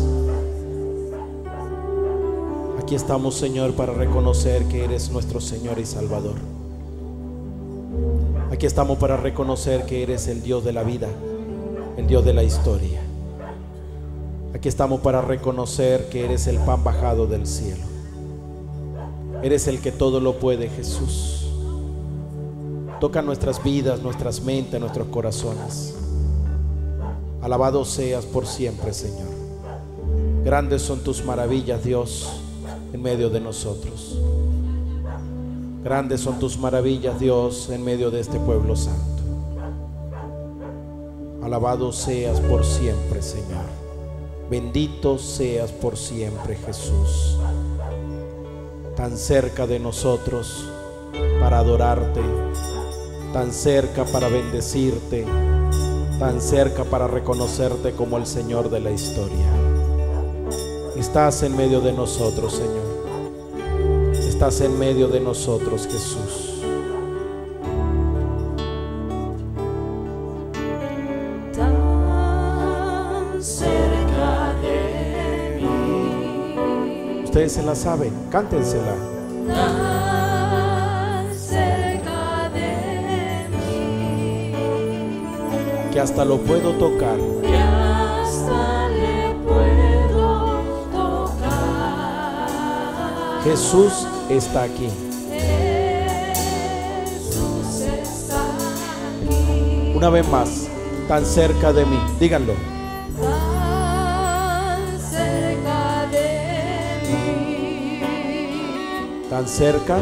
S3: Aquí estamos, Señor, para reconocer que eres nuestro Señor y Salvador. Aquí estamos para reconocer que eres el Dios de la vida, el Dios de la historia. Aquí estamos para reconocer que eres el pan bajado del cielo. Eres el que todo lo puede, Jesús. Toca nuestras vidas, nuestras mentes, nuestros corazones. Alabado seas por siempre, Señor. Grandes son tus maravillas, Dios, en medio de nosotros. Grandes son tus maravillas, Dios, en medio de este pueblo santo. Alabado seas por siempre, Señor. Bendito seas por siempre, Jesús. Tan cerca de nosotros para adorarte, tan cerca para bendecirte, tan cerca para reconocerte como el Señor de la historia. Estás en medio de nosotros, Señor. Estás en medio de nosotros, Jesús.
S4: Tan cerca de mí.
S3: Ustedes se la saben, cántensela.
S4: Tan
S3: que hasta lo puedo tocar.
S4: que hasta le puedo tocar.
S3: Jesús está aquí.
S4: Jesús está aquí.
S3: Una vez más, tan cerca de mí. Díganlo.
S4: Tan cerca de mí.
S3: Tan cerca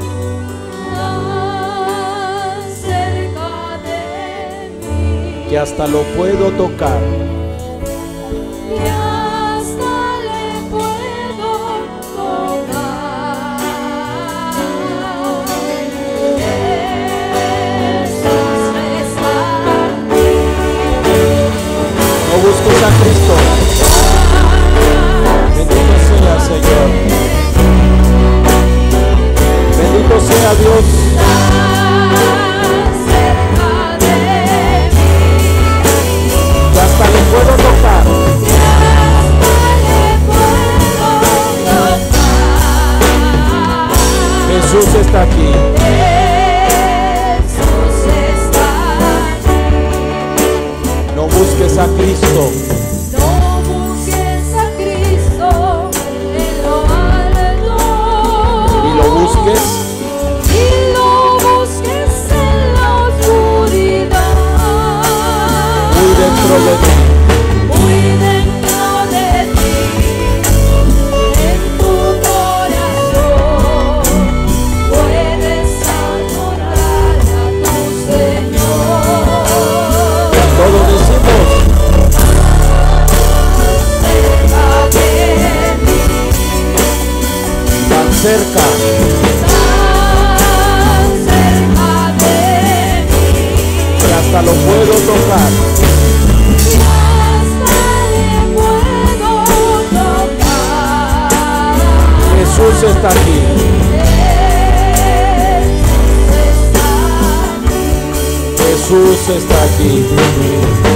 S4: Tan cerca de mí.
S3: que hasta lo puedo tocar.
S4: Que hasta le puedo tocar. Jesús está aquí.
S3: No busques a Cristo. Bendito sea, Señor. Bendito sea Dios.
S4: Tan cerca de mí.
S3: Que hasta le puedo tocar.
S4: Que hasta le puedo tocar.
S3: Jesús está aquí.
S4: Jesús está aquí.
S3: No busques a Cristo.
S4: No busques a Cristo en lo alto.
S3: Y lo busques
S4: Y lo busques en la oscuridad.
S3: muy dentro de ti.
S4: Muy dentro de ti. En tu corazón puedes encontrar a tu Señor.
S3: Todos decimos.
S4: Cerca de mí.
S3: Tan cerca
S4: Tan cerca de mí.
S3: que hasta lo puedo tocar.
S4: Que hasta le puedo tocar.
S3: Jesús está aquí.
S4: Jesús está aquí.
S3: Jesús está aquí.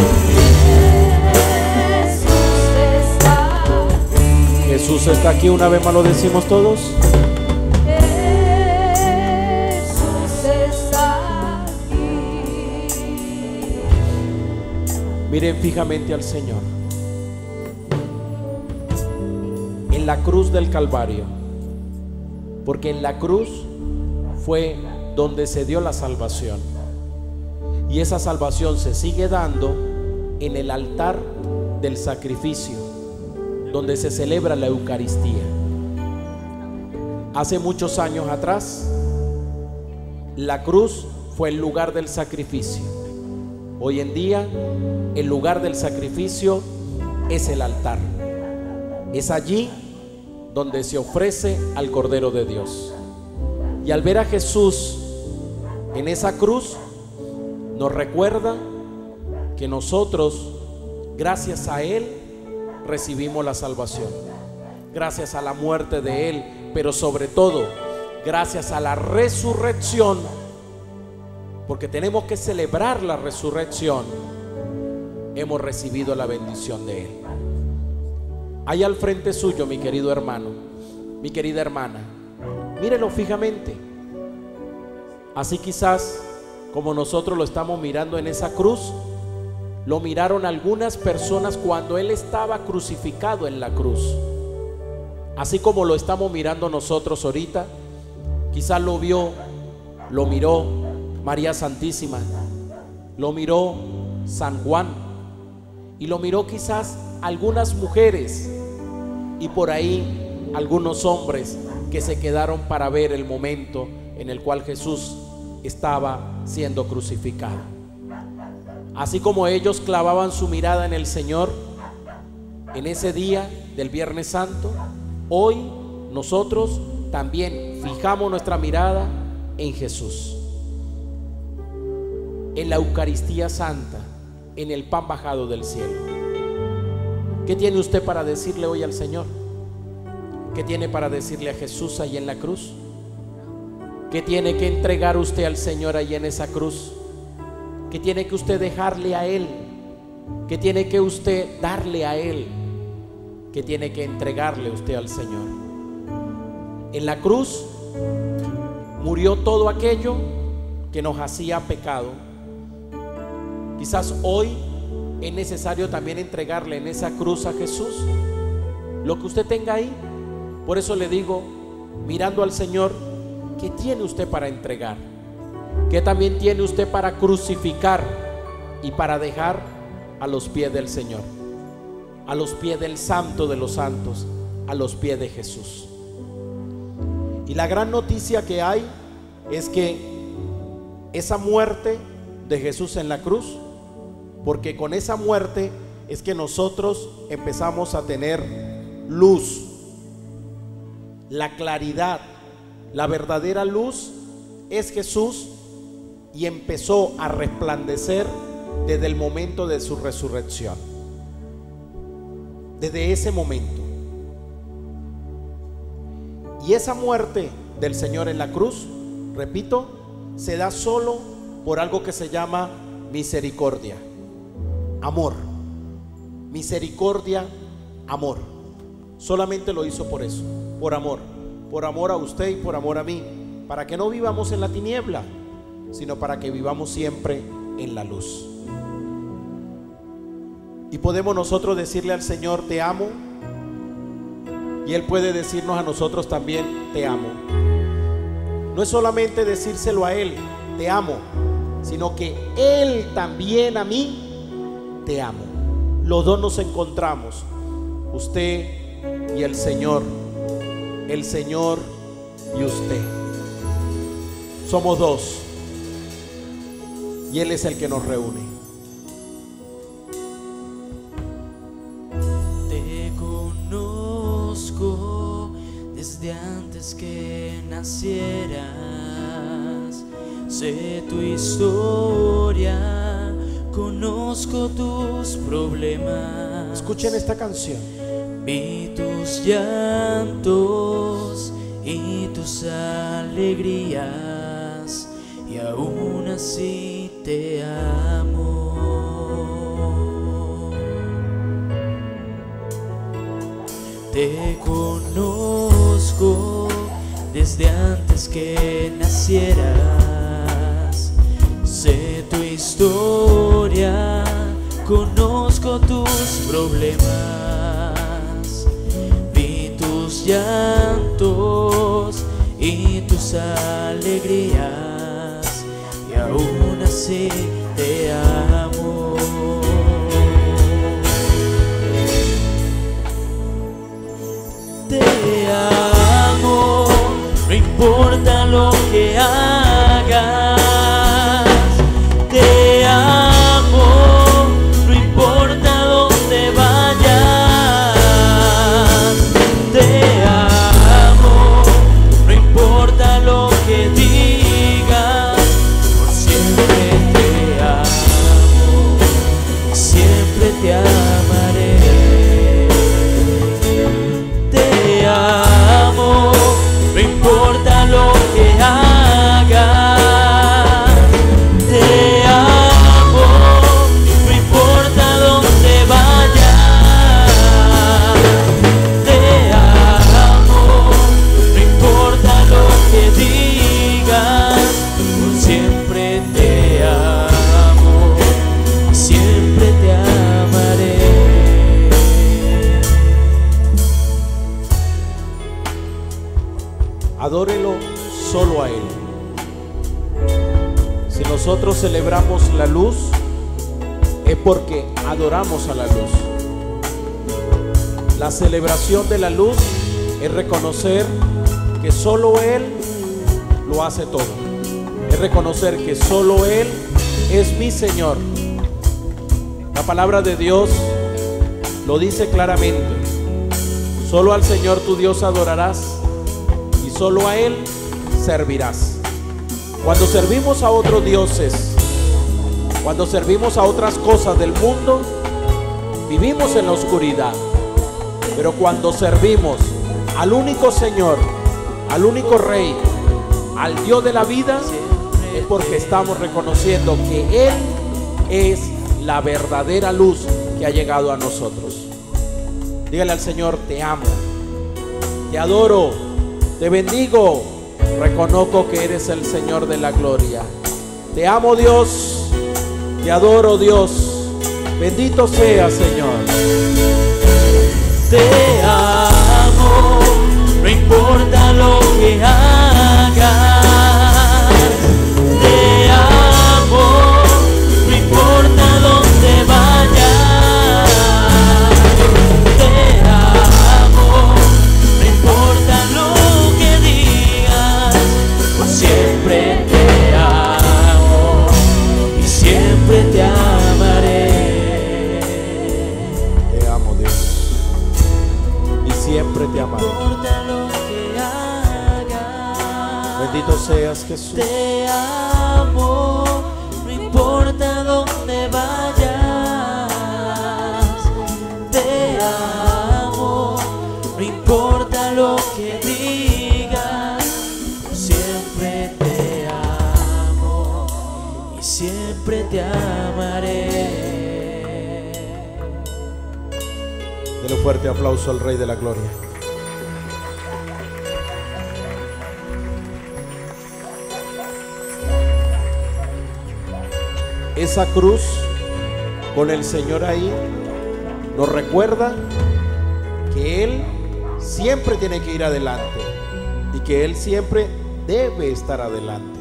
S4: Jesús está aquí.
S3: Jesús está aquí. Una vez más lo decimos todos.
S4: Jesús está aquí.
S3: Miren fijamente al Señor. En la cruz del Calvario. Porque en la cruz fue donde se dio la salvación. Y esa salvación se sigue dando en el altar del sacrificio, donde se celebra la Eucaristía. Hace muchos años atrás, la cruz fue el lugar del sacrificio. Hoy en día, el lugar del sacrificio es el altar. Es allí donde se ofrece al Cordero de Dios. Y al ver a Jesús en esa cruz, nos recuerda que nosotros, gracias a Él, recibimos la salvación. Gracias a la muerte de Él, pero sobre todo, gracias a la resurrección, porque tenemos que celebrar la resurrección, hemos recibido la bendición de Él. Ahí al frente suyo, mi querido hermano, mi querida hermana, mírelo fijamente. Así quizás, como nosotros lo estamos mirando en esa cruz, lo miraron algunas personas cuando Él estaba crucificado en la cruz. Así como lo estamos mirando nosotros ahorita, quizás lo vio, lo miró María Santísima, lo miró San Juan, y lo miró quizás algunas mujeres, y por ahí algunos hombres que se quedaron para ver el momento en el cual Jesús estaba siendo crucificado. Así como ellos clavaban su mirada en el Señor en ese día del Viernes Santo, hoy nosotros también fijamos nuestra mirada en Jesús, en la Eucaristía Santa, en el pan bajado del cielo. ¿Qué tiene usted para decirle hoy al Señor? ¿Qué tiene para decirle a Jesús ahí en la cruz? ¿Qué tiene que entregar usted al Señor ahí en esa cruz? ¿Qué tiene que usted dejarle a Él? ¿Qué tiene que usted darle a Él? ¿Qué tiene que entregarle usted al Señor? En la cruz murió todo aquello que nos hacía pecado. Quizás hoy es necesario también entregarle en esa cruz a Jesús lo que usted tenga ahí. Por eso le digo, mirando al Señor, ¿qué tiene usted para entregar? ¿Qué también tiene usted para crucificar y para dejar a los pies del Señor? A los pies del Santo de los Santos, a los pies de Jesús. Y la gran noticia que hay es que esa muerte de Jesús en la cruz, porque con esa muerte es que nosotros empezamos a tener luz, la claridad, la verdadera luz es Jesús, y empezó a resplandecer desde el momento de su resurrección. Desde ese momento. Y esa muerte del Señor en la cruz, repito, se da solo por algo que se llama misericordia, amor. Misericordia, amor. Solamente lo hizo por eso, por amor, por amor a usted y por amor a mí, para que no vivamos en la tiniebla, sino para que vivamos siempre en la luz. Y podemos nosotros decirle al Señor, te amo, y Él puede decirnos a nosotros también, te amo. No es solamente decírselo a Él, te amo, sino que Él también a mí, te amo. Los dos nos encontramos, usted y el Señor, el Señor y usted. Somos dos, y Él es el que nos reúne.
S5: Te conozco desde antes que nacieras, sé tu historia, conozco tus problemas.
S3: Escuchen esta canción.
S5: Vi tus llantos y tus alegrías, y aún así te amo. Te conozco desde antes que nacieras, sé tu historia, conozco tus problemas, vi tus llantos y tus alegrías, y aún así te amo. Te amo, no importa lo que hagas. Te amo, no importa dónde vayas. Te amo, no importa lo que digas. Por siempre te amo, siempre te amaré. Te amo, no importa lo que hagas. Te amo, no importa dónde vayas. Te amo, no importa lo que digas. Por siempre te amo, siempre te amaré.
S3: Adórelo solo a Él. Si nosotros celebramos la luz, es porque adoramos a la luz. La celebración de la luz es reconocer que solo Él lo hace todo. Es reconocer que solo Él es mi Señor. La palabra de Dios lo dice claramente. Solo al Señor tu Dios adorarás, y solo a Él servirás. Cuando servimos a otros dioses, cuando servimos a otras cosas del mundo, vivimos en la oscuridad. Pero cuando servimos al único Señor, al único Rey, al Dios de la vida, es porque estamos reconociendo que Él es la verdadera luz que ha llegado a nosotros. Dígale al Señor, te amo, te adoro, te bendigo, reconozco que eres el Señor de la gloria. Te amo, Dios, te adoro, Dios, Bendito sea, Señor.
S5: Te amo, no importa lo que hagas. Te amo, no importa dónde vayas. Te amo, no importa lo que digas. Pues siempre te amo y siempre te amaré.
S3: Te amo, Dios, y siempre te amaré.
S5: No importa lo que hagas.
S3: Bendito seas, Jesús.
S5: Te amo, no importa dónde vayas. Te amo, no importa lo que digas. Siempre te amo y siempre te amaré.
S3: Denle un fuerte aplauso al Rey de la Gloria. Esa cruz con el Señor ahí nos recuerda que Él siempre tiene que ir adelante y que Él siempre debe estar adelante.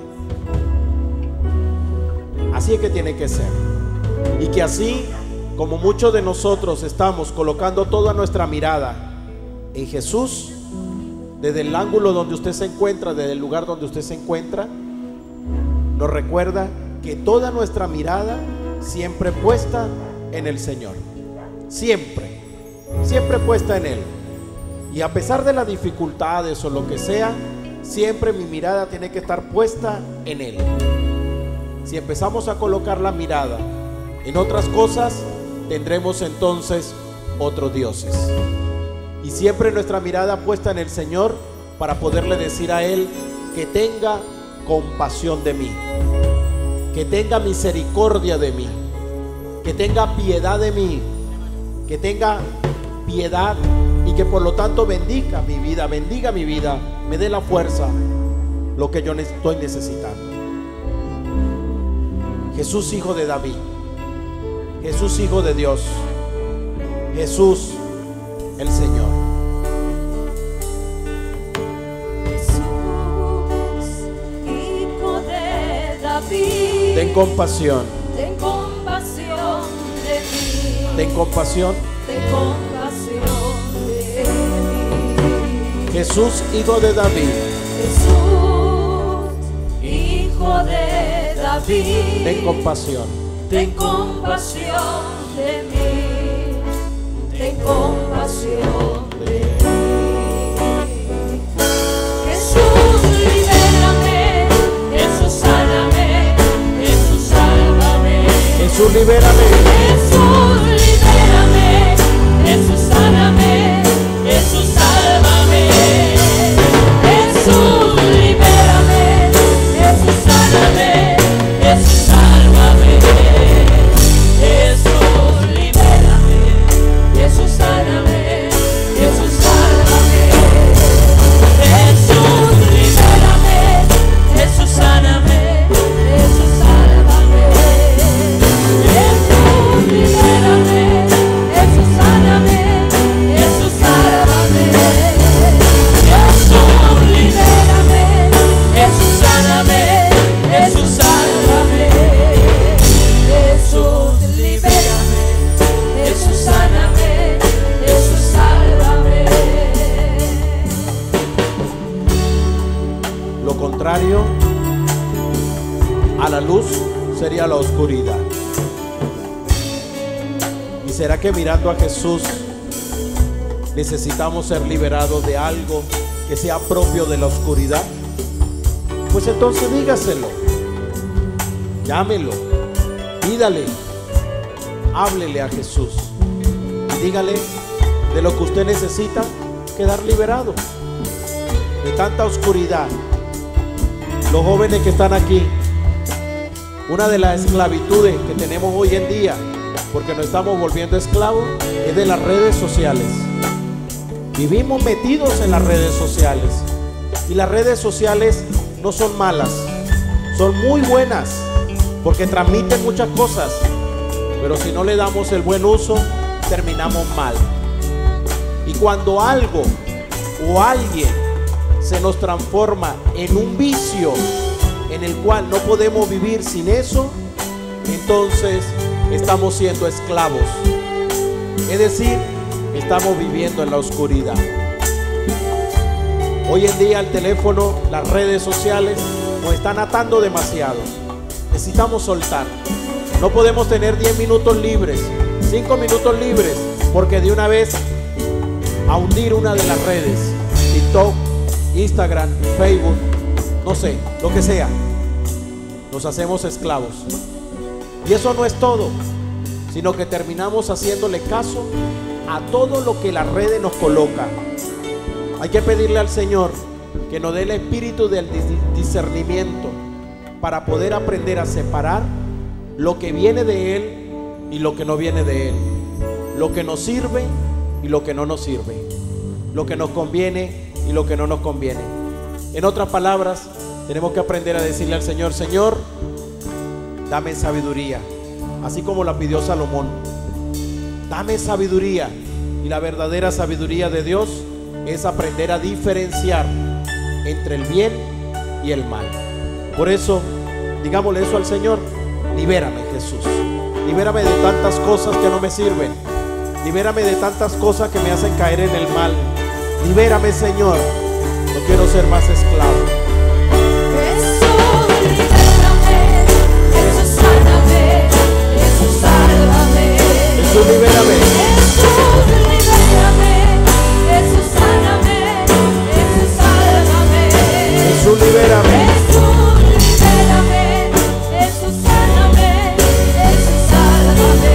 S3: Así es que tiene que ser. Y que así como muchos de nosotros estamos colocando toda nuestra mirada en Jesús, desde el ángulo donde usted se encuentra, desde el lugar donde usted se encuentra, nos recuerda que toda nuestra mirada siempre puesta en el Señor. Siempre, siempre puesta en Él. Y a pesar de las dificultades o lo que sea, siempre mi mirada tiene que estar puesta en Él. Si empezamos a colocar la mirada en otras cosas, tendremos entonces otros dioses. Y siempre nuestra mirada puesta en el Señor para poderle decir a Él que tenga compasión de mí, que tenga misericordia de mí, que tenga piedad de mí, que tenga piedad y que por lo tanto bendiga mi vida, bendiga mi vida, me dé la fuerza, lo que yo estoy necesitando. Jesús, hijo de David, Jesús, hijo de Dios, Jesús, el Señor.
S4: Jesús, hijo de David,
S3: Ten compasión,
S4: ten compasión de mí,
S3: ten compasión.
S4: ten compasión de mí.
S3: Jesús, hijo de David,
S4: Jesús, hijo de David,
S3: ten compasión.
S4: ten compasión de mí, ten compasión de mí. Jesús, libérame, Jesús, sáname, Jesús, sálvame.
S3: Jesús, libérame.
S4: Jesús, libérame, Jesús, sáname, Jesús, sálvame. Jesús, libérame, Jesús, sáname, Jesús, sálvame. Jesús, libérame, Jesús, sáname, Jesús, sálvame. Jesús, libérame, Jesús, sáname, Jesús, sálvame. Jesús, libérame, Jesús, sáname, Jesús, sálvame. Jesús, libérame, Jesús, sáname, Jesús, sálvame. Jesús, libérame, Jesús, sáname, Jesús, sálvame.
S3: Lo contrario a la luz sería la oscuridad. ¿Y será que mirando a Jesús necesitamos ser liberados de algo que sea propio de la oscuridad? Pues entonces dígaselo, llámelo, pídale, háblele a Jesús y dígale de lo que usted necesita quedar liberado de tanta oscuridad. Los jóvenes que están aquí, una de las esclavitudes que tenemos hoy en día, porque nos estamos volviendo esclavos, es de las redes sociales. Vivimos metidos en las redes sociales y las redes sociales no son malas, son muy buenas porque transmiten muchas cosas, pero si no le damos el buen uso, terminamos mal. Y cuando algo o alguien se nos transforma en un vicio en el cual no podemos vivir sin eso, entonces estamos siendo esclavos. Es decir, estamos viviendo en la oscuridad. Hoy en día el teléfono, las redes sociales nos están atando demasiado. Necesitamos soltar. No podemos tener diez minutos libres, cinco minutos libres, porque de una vez a hundir una de las redes, TikTok, Instagram, Facebook, no sé, lo que sea, nos hacemos esclavos. Y eso no es todo, sino que terminamos haciéndole caso a todo lo que las redes nos coloca. Hay que pedirle al Señor que nos dé el espíritu del discernimiento para poder aprender a separar lo que viene de Él y lo que no viene de Él, lo que nos sirve y lo que no nos sirve, lo que nos conviene y lo que no nos conviene. En otras palabras, tenemos que aprender a decirle al Señor: Señor, dame sabiduría, así como la pidió Salomón. Dame sabiduría. Y la verdadera sabiduría de Dios es aprender a diferenciar entre el bien y el mal. Por eso, digámosle eso al Señor: libérame, Jesús. Libérame de tantas cosas que no me sirven. Libérame de tantas cosas que me hacen caer en el mal. Libérame, Señor. No quiero ser más esclavo.
S4: Jesús, libérame. Jesús, sáname. Jesús, sálvame.
S3: Jesús, libérame.
S4: Jesús, libérame. Jesús, sáname. Jesús, sálvame.
S3: Jesús, libérame.
S4: Jesús, libérame. Jesús, sáname. Jesús, sálvame.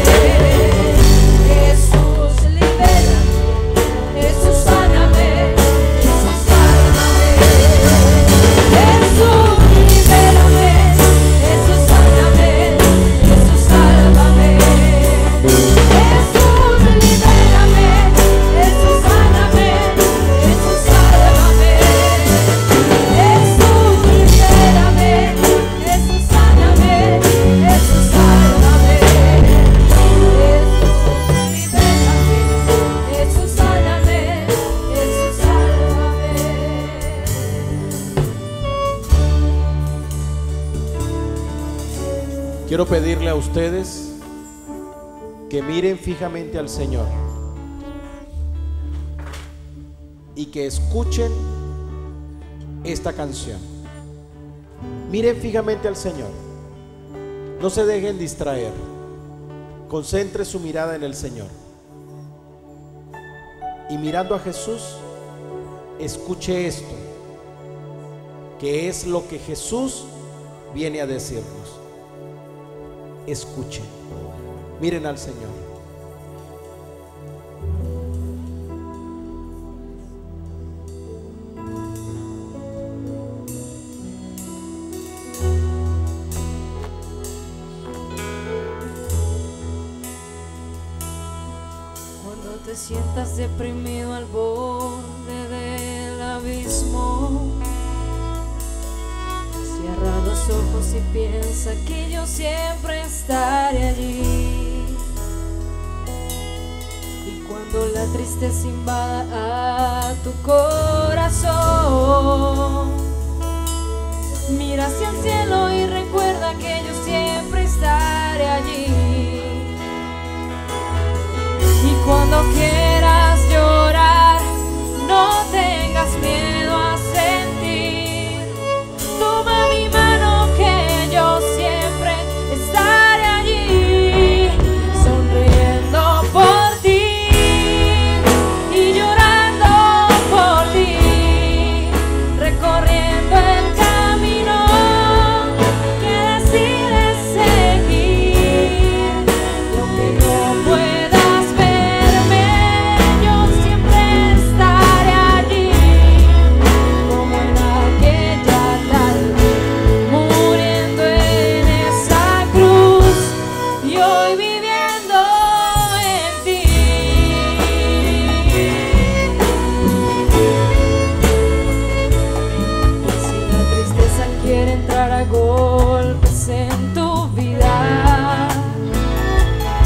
S4: Jesús, libérame. Jesús, sáname. Jesús, sálvame. Jesús, libérame. Jesús, sáname. Jesús, sálvame. Jesús, libérame. Jesús, sáname. Jesús, sálvame. Jesús, libérame. Jesús, sáname. Jesús, sálvame. Jesús, libérame. Jesús, sáname. Jesús, sálvame.
S3: Quiero pedirle a ustedes que miren fijamente al Señor y que escuchen esta canción. Miren fijamente al Señor. No se dejen distraer. Concentre su mirada en el Señor. Y mirando a Jesús, escuche esto, que es lo que Jesús viene a decirnos. Escuchen, miren al Señor.
S4: Cuando te sientas deprimido al borde del abismo, cierra los ojos y piensa que yo siempre estaré allí. Y cuando la tristeza invada a tu corazón, mira hacia el cielo y recuerda que yo siempre estaré allí. Y cuando quieras llorar, no tengas miedo a sentir. Toma mi mano que yo siempre estaré allí, sonriendo por ti y llorando por ti, recorriendo el camino que decides seguir. Y aunque no puedas verme, yo siempre estaré allí, como en aquella tarde, muriendo en esa cruz y hoy viviendo en ti. Si la tristeza quiere entrar a golpes en tu vida,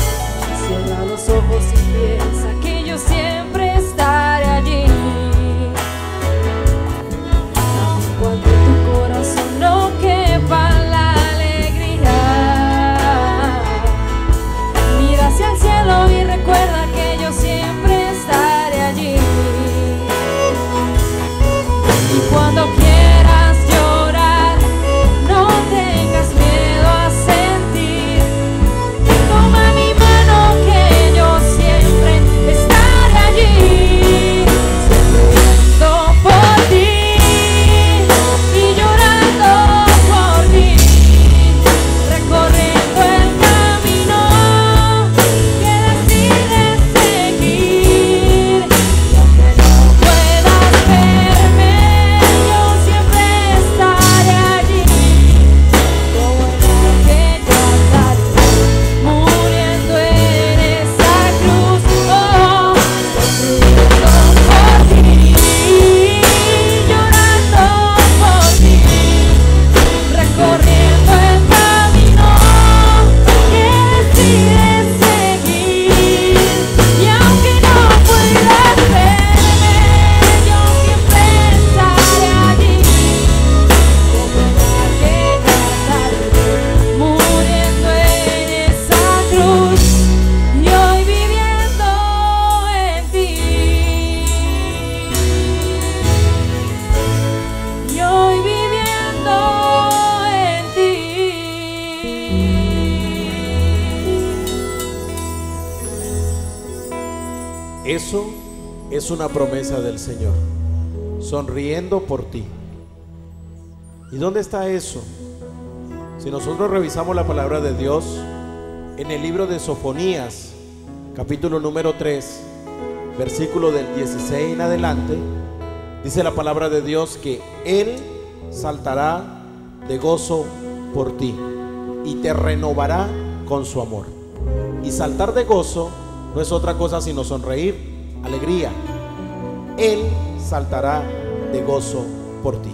S3: Eso es una promesa del Señor, sonriendo por ti. ¿Y dónde está eso? Si nosotros revisamos la palabra de Dios en el libro de Sofonías, capítulo número tres, versículo del dieciséis en adelante, dice la palabra de Dios que Él saltará de gozo por ti y te renovará con su amor. Y saltar de gozo no es otra cosa sino sonreír, alegría. Él saltará de gozo por ti.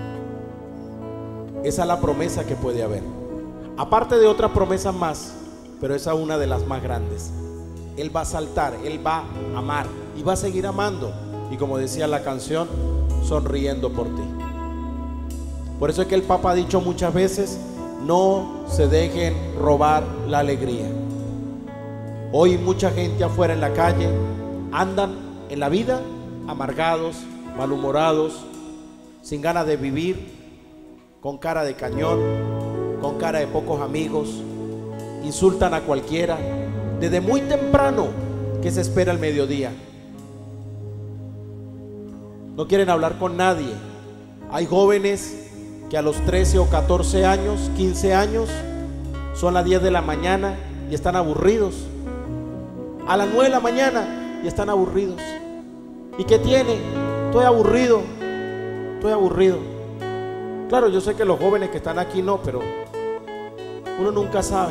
S3: Esa es la promesa que puede haber, aparte de otras promesas más, pero esa es una de las más grandes. Él va a saltar, Él va a amar y va a seguir amando, y como decía la canción, sonriendo por ti. Por eso es que el Papa ha dicho muchas veces: no se dejen robar la alegría. Hoy mucha gente afuera en la calle andan en la vida amargados, malhumorados, sin ganas de vivir, con cara de cañón, con cara de pocos amigos, insultan a cualquiera desde muy temprano que se espera el mediodía. No quieren hablar con nadie. Hay jóvenes que a los trece o catorce años, quince años, son las diez de la mañana y están aburridos. A las nueve de la mañana y están aburridos. ¿Y qué tiene? Estoy aburrido, estoy aburrido. Claro, yo sé que los jóvenes que están aquí no, pero uno nunca sabe.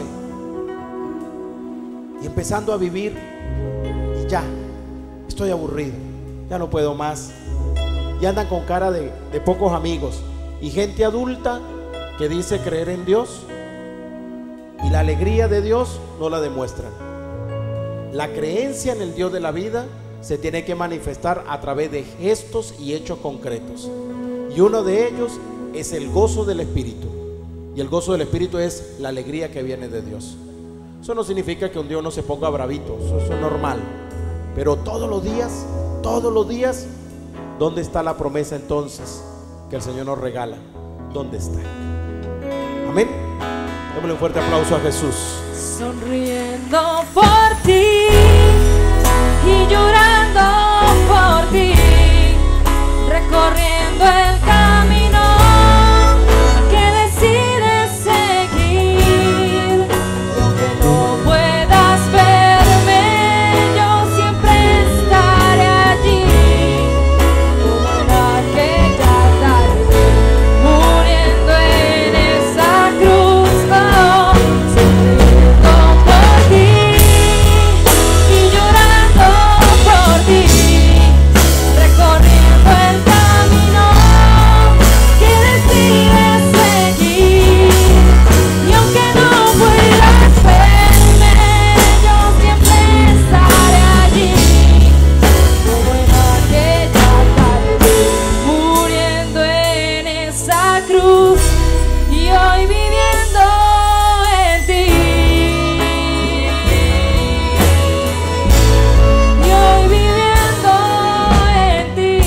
S3: Y empezando a vivir y ya, estoy aburrido, ya no puedo más. Y andan con cara de, de pocos amigos. Y gente adulta que dice creer en Dios y la alegría de Dios no la demuestran. La creencia en el Dios de la vida se tiene que manifestar a través de gestos y hechos concretos. Y uno de ellos es el gozo del Espíritu. Y el gozo del Espíritu es la alegría que viene de Dios. Eso no significa que un día uno se ponga bravito, eso, eso es normal. Pero todos los días, todos los días, ¿dónde está la promesa entonces que el Señor nos regala? ¿Dónde está? Amén. Démosle un fuerte aplauso a Jesús.
S4: Sonriendo por ti y llorando por ti, recorriendo el camino que decides seguir. Aunque no puedas verme, yo siempre estaré allí, como aquella tarde, muriendo en esa cruz. Oh, sonriendo por ti y llorando por ti, recorriendo el camino que decides seguir. Y aunque no puedas verme, yo siempre estaré allí, como en aquella tarde, muriendo en esa cruz y hoy viviendo en ti. Y hoy viviendo en ti.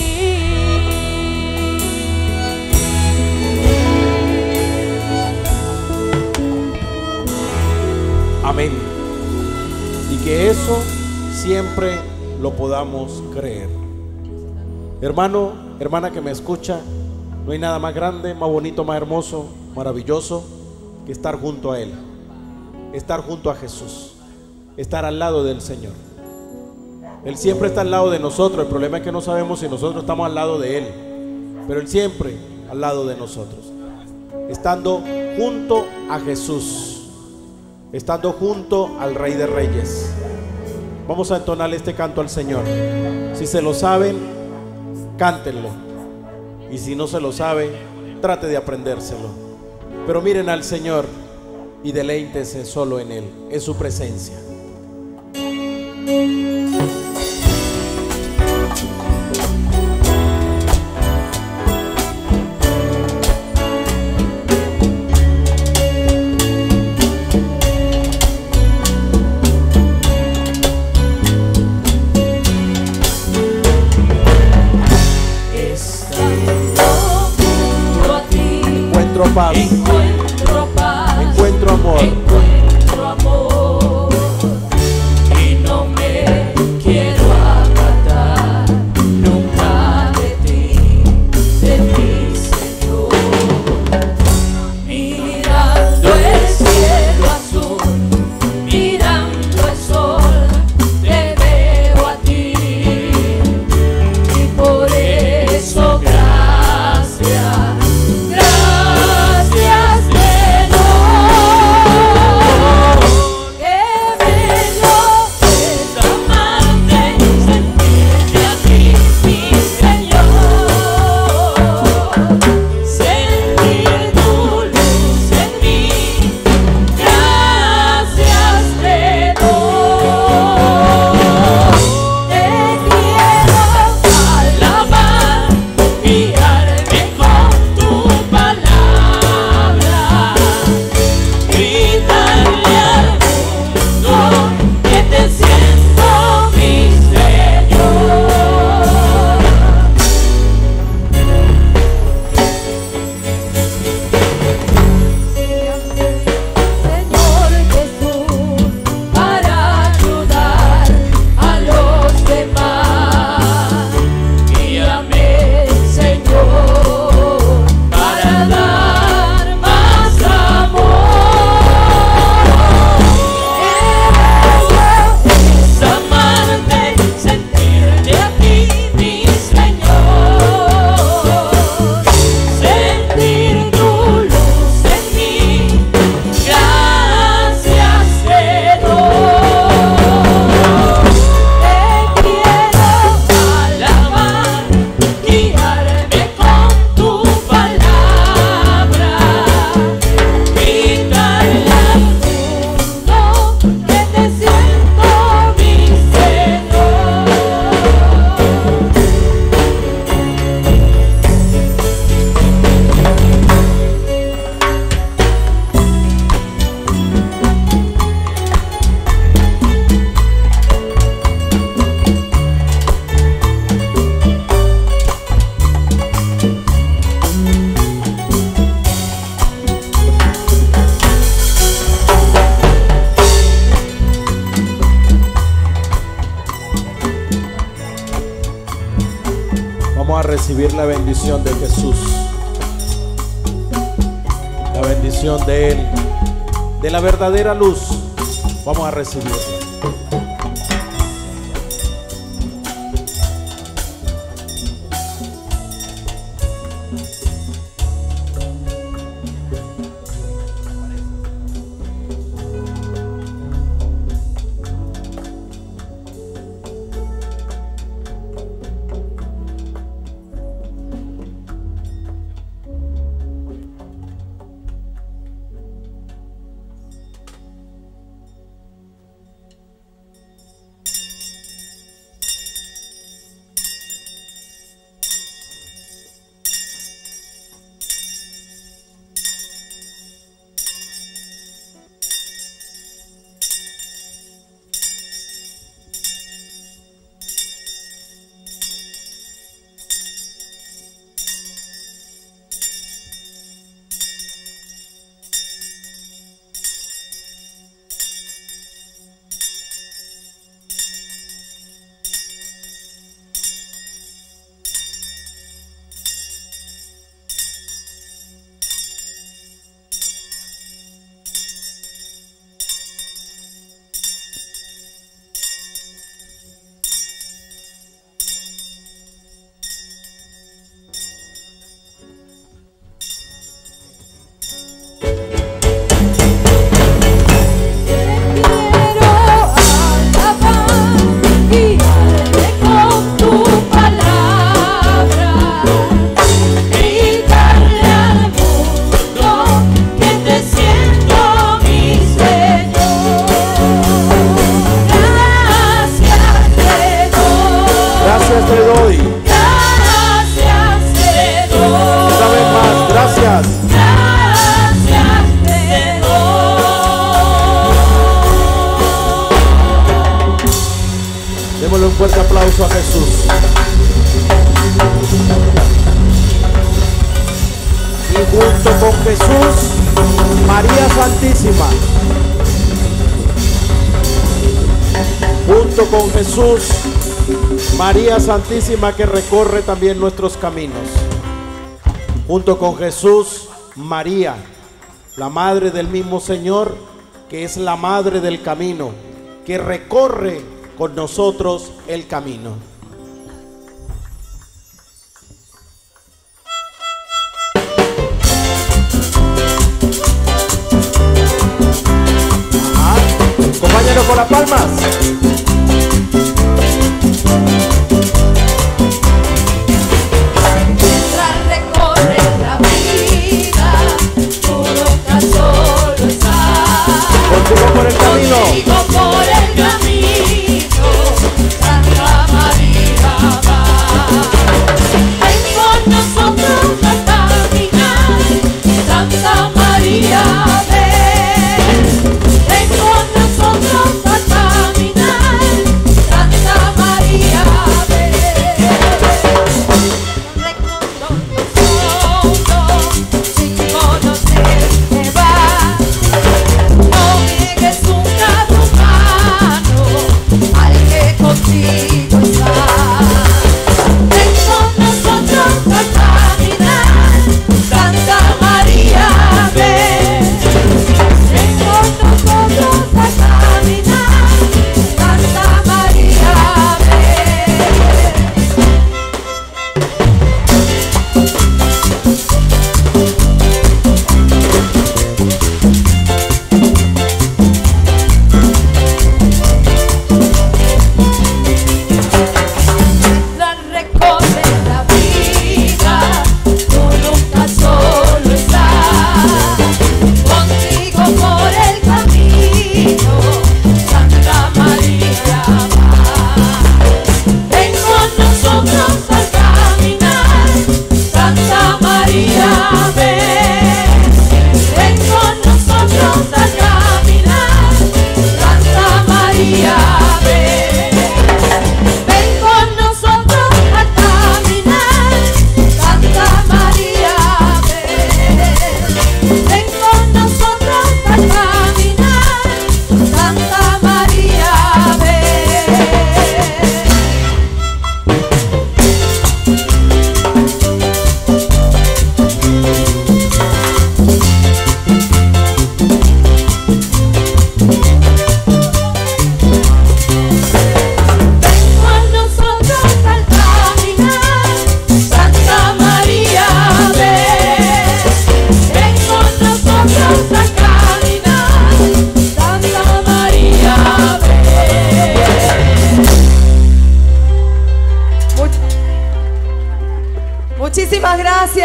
S3: Amén. Y que eso siempre lo podamos creer. Hermano, hermana que me escucha, no hay nada más grande, más bonito, más hermoso, maravilloso que estar junto a Él, estar junto a Jesús, estar al lado del Señor. Él siempre está al lado de nosotros. El problema es que no sabemos si nosotros estamos al lado de Él, pero Él siempre al lado de nosotros, estando junto a Jesús, estando junto al Rey de Reyes. Vamos a entonarle este canto al Señor. Si se lo saben, cántenlo, y si no se lo sabe, trate de aprendérselo. Pero miren al Señor y deleítese solo en Él, en su presencia. Encuentro paz,
S4: Encuentro paz,
S3: encuentro amor,
S4: encuentro amor, y no me quiero acabar.
S3: recibir la bendición de Jesús, la bendición de Él, de la verdadera luz. Vamos a recibirla. Démosle un fuerte aplauso a Jesús. Y junto con Jesús, María Santísima. Junto con Jesús, María Santísima, que recorre también nuestros caminos. Junto con Jesús, María, la madre del mismo Señor, que es la madre del camino, que recorre con nosotros el camino. Ajá. Acompáñanos con las palmas. Contigo por el camino. Contigo por el camino, Santa María va. Ven con nosotros a caminar, Santa María ven. Ven con nosotros a caminar,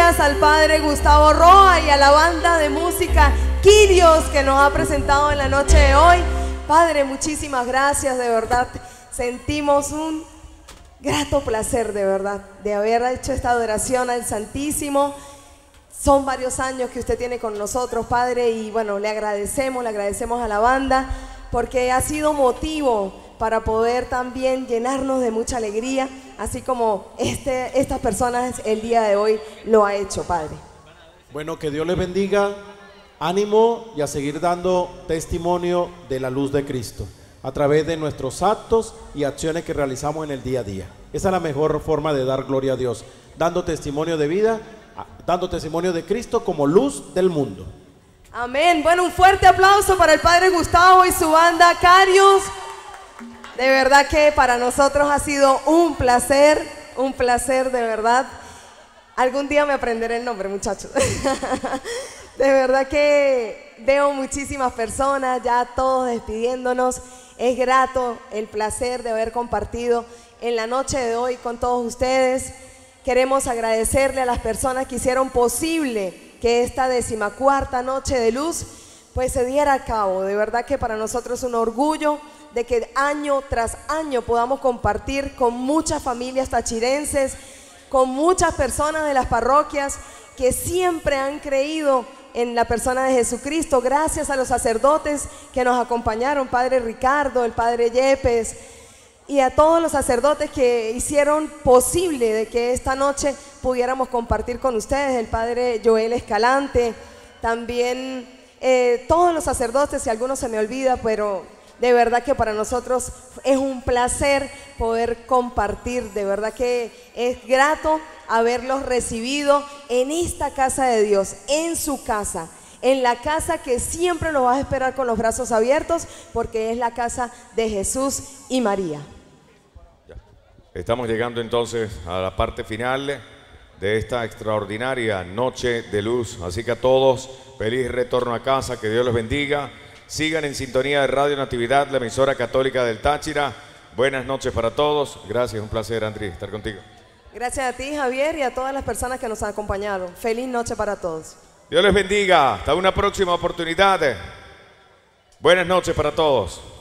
S2: gracias al padre Gustavo Roa y a la banda de música Quirios que nos ha presentado en la noche de hoy. Padre, muchísimas gracias, de verdad. Sentimos un grato placer, de verdad, de haber hecho esta adoración al Santísimo. Son varios años que usted tiene con nosotros, Padre, y bueno, le agradecemos, le agradecemos a la banda, porque ha sido motivo para poder también llenarnos de mucha alegría, así como este, estas personas el día de hoy lo ha hecho, Padre.
S3: Bueno, que Dios les bendiga, ánimo y a seguir dando testimonio de la luz de Cristo a través de nuestros actos y acciones que realizamos en el día a día. Esa es la mejor forma de dar gloria a Dios, dando testimonio de vida, dando testimonio de Cristo como luz del mundo.
S2: Amén. Bueno, un fuerte aplauso para el Padre Gustavo y su banda Carios. De verdad que para nosotros ha sido un placer, un placer de verdad. Algún día me aprenderé el nombre, muchachos. De verdad que veo muchísimas personas, ya todos despidiéndonos. Es grato el placer de haber compartido en la noche de hoy con todos ustedes. Queremos agradecerle a las personas que hicieron posible que esta decimacuarta noche de luz pues se diera a cabo. De verdad que para nosotros es un orgullo de que año tras año podamos compartir con muchas familias tachirenses, con muchas personas de las parroquias que siempre han creído en la persona de Jesucristo, gracias a los sacerdotes que nos acompañaron, Padre Ricardo, el Padre Yepes, y a todos los sacerdotes que hicieron posible de que esta noche pudiéramos compartir con ustedes, el Padre Joel Escalante, también eh, todos los sacerdotes, si alguno se me olvida, pero de verdad que para nosotros es un placer poder compartir, de verdad que es grato haberlos recibido en esta casa de Dios, en su casa, en la casa que siempre nos va a esperar con los brazos abiertos, porque es la casa de Jesús y María.
S1: Estamos llegando entonces a la parte final de esta extraordinaria noche de luz, así que a todos, feliz retorno a casa, que Dios los bendiga. Sigan en sintonía de Radio Natividad, la emisora católica del Táchira. Buenas noches para todos. Gracias, un placer, Andri, estar contigo.
S2: Gracias a ti, Javier, y a todas las personas que nos acompañaron. Feliz noche para todos.
S1: Dios les bendiga. Hasta una próxima oportunidad. Buenas noches para todos.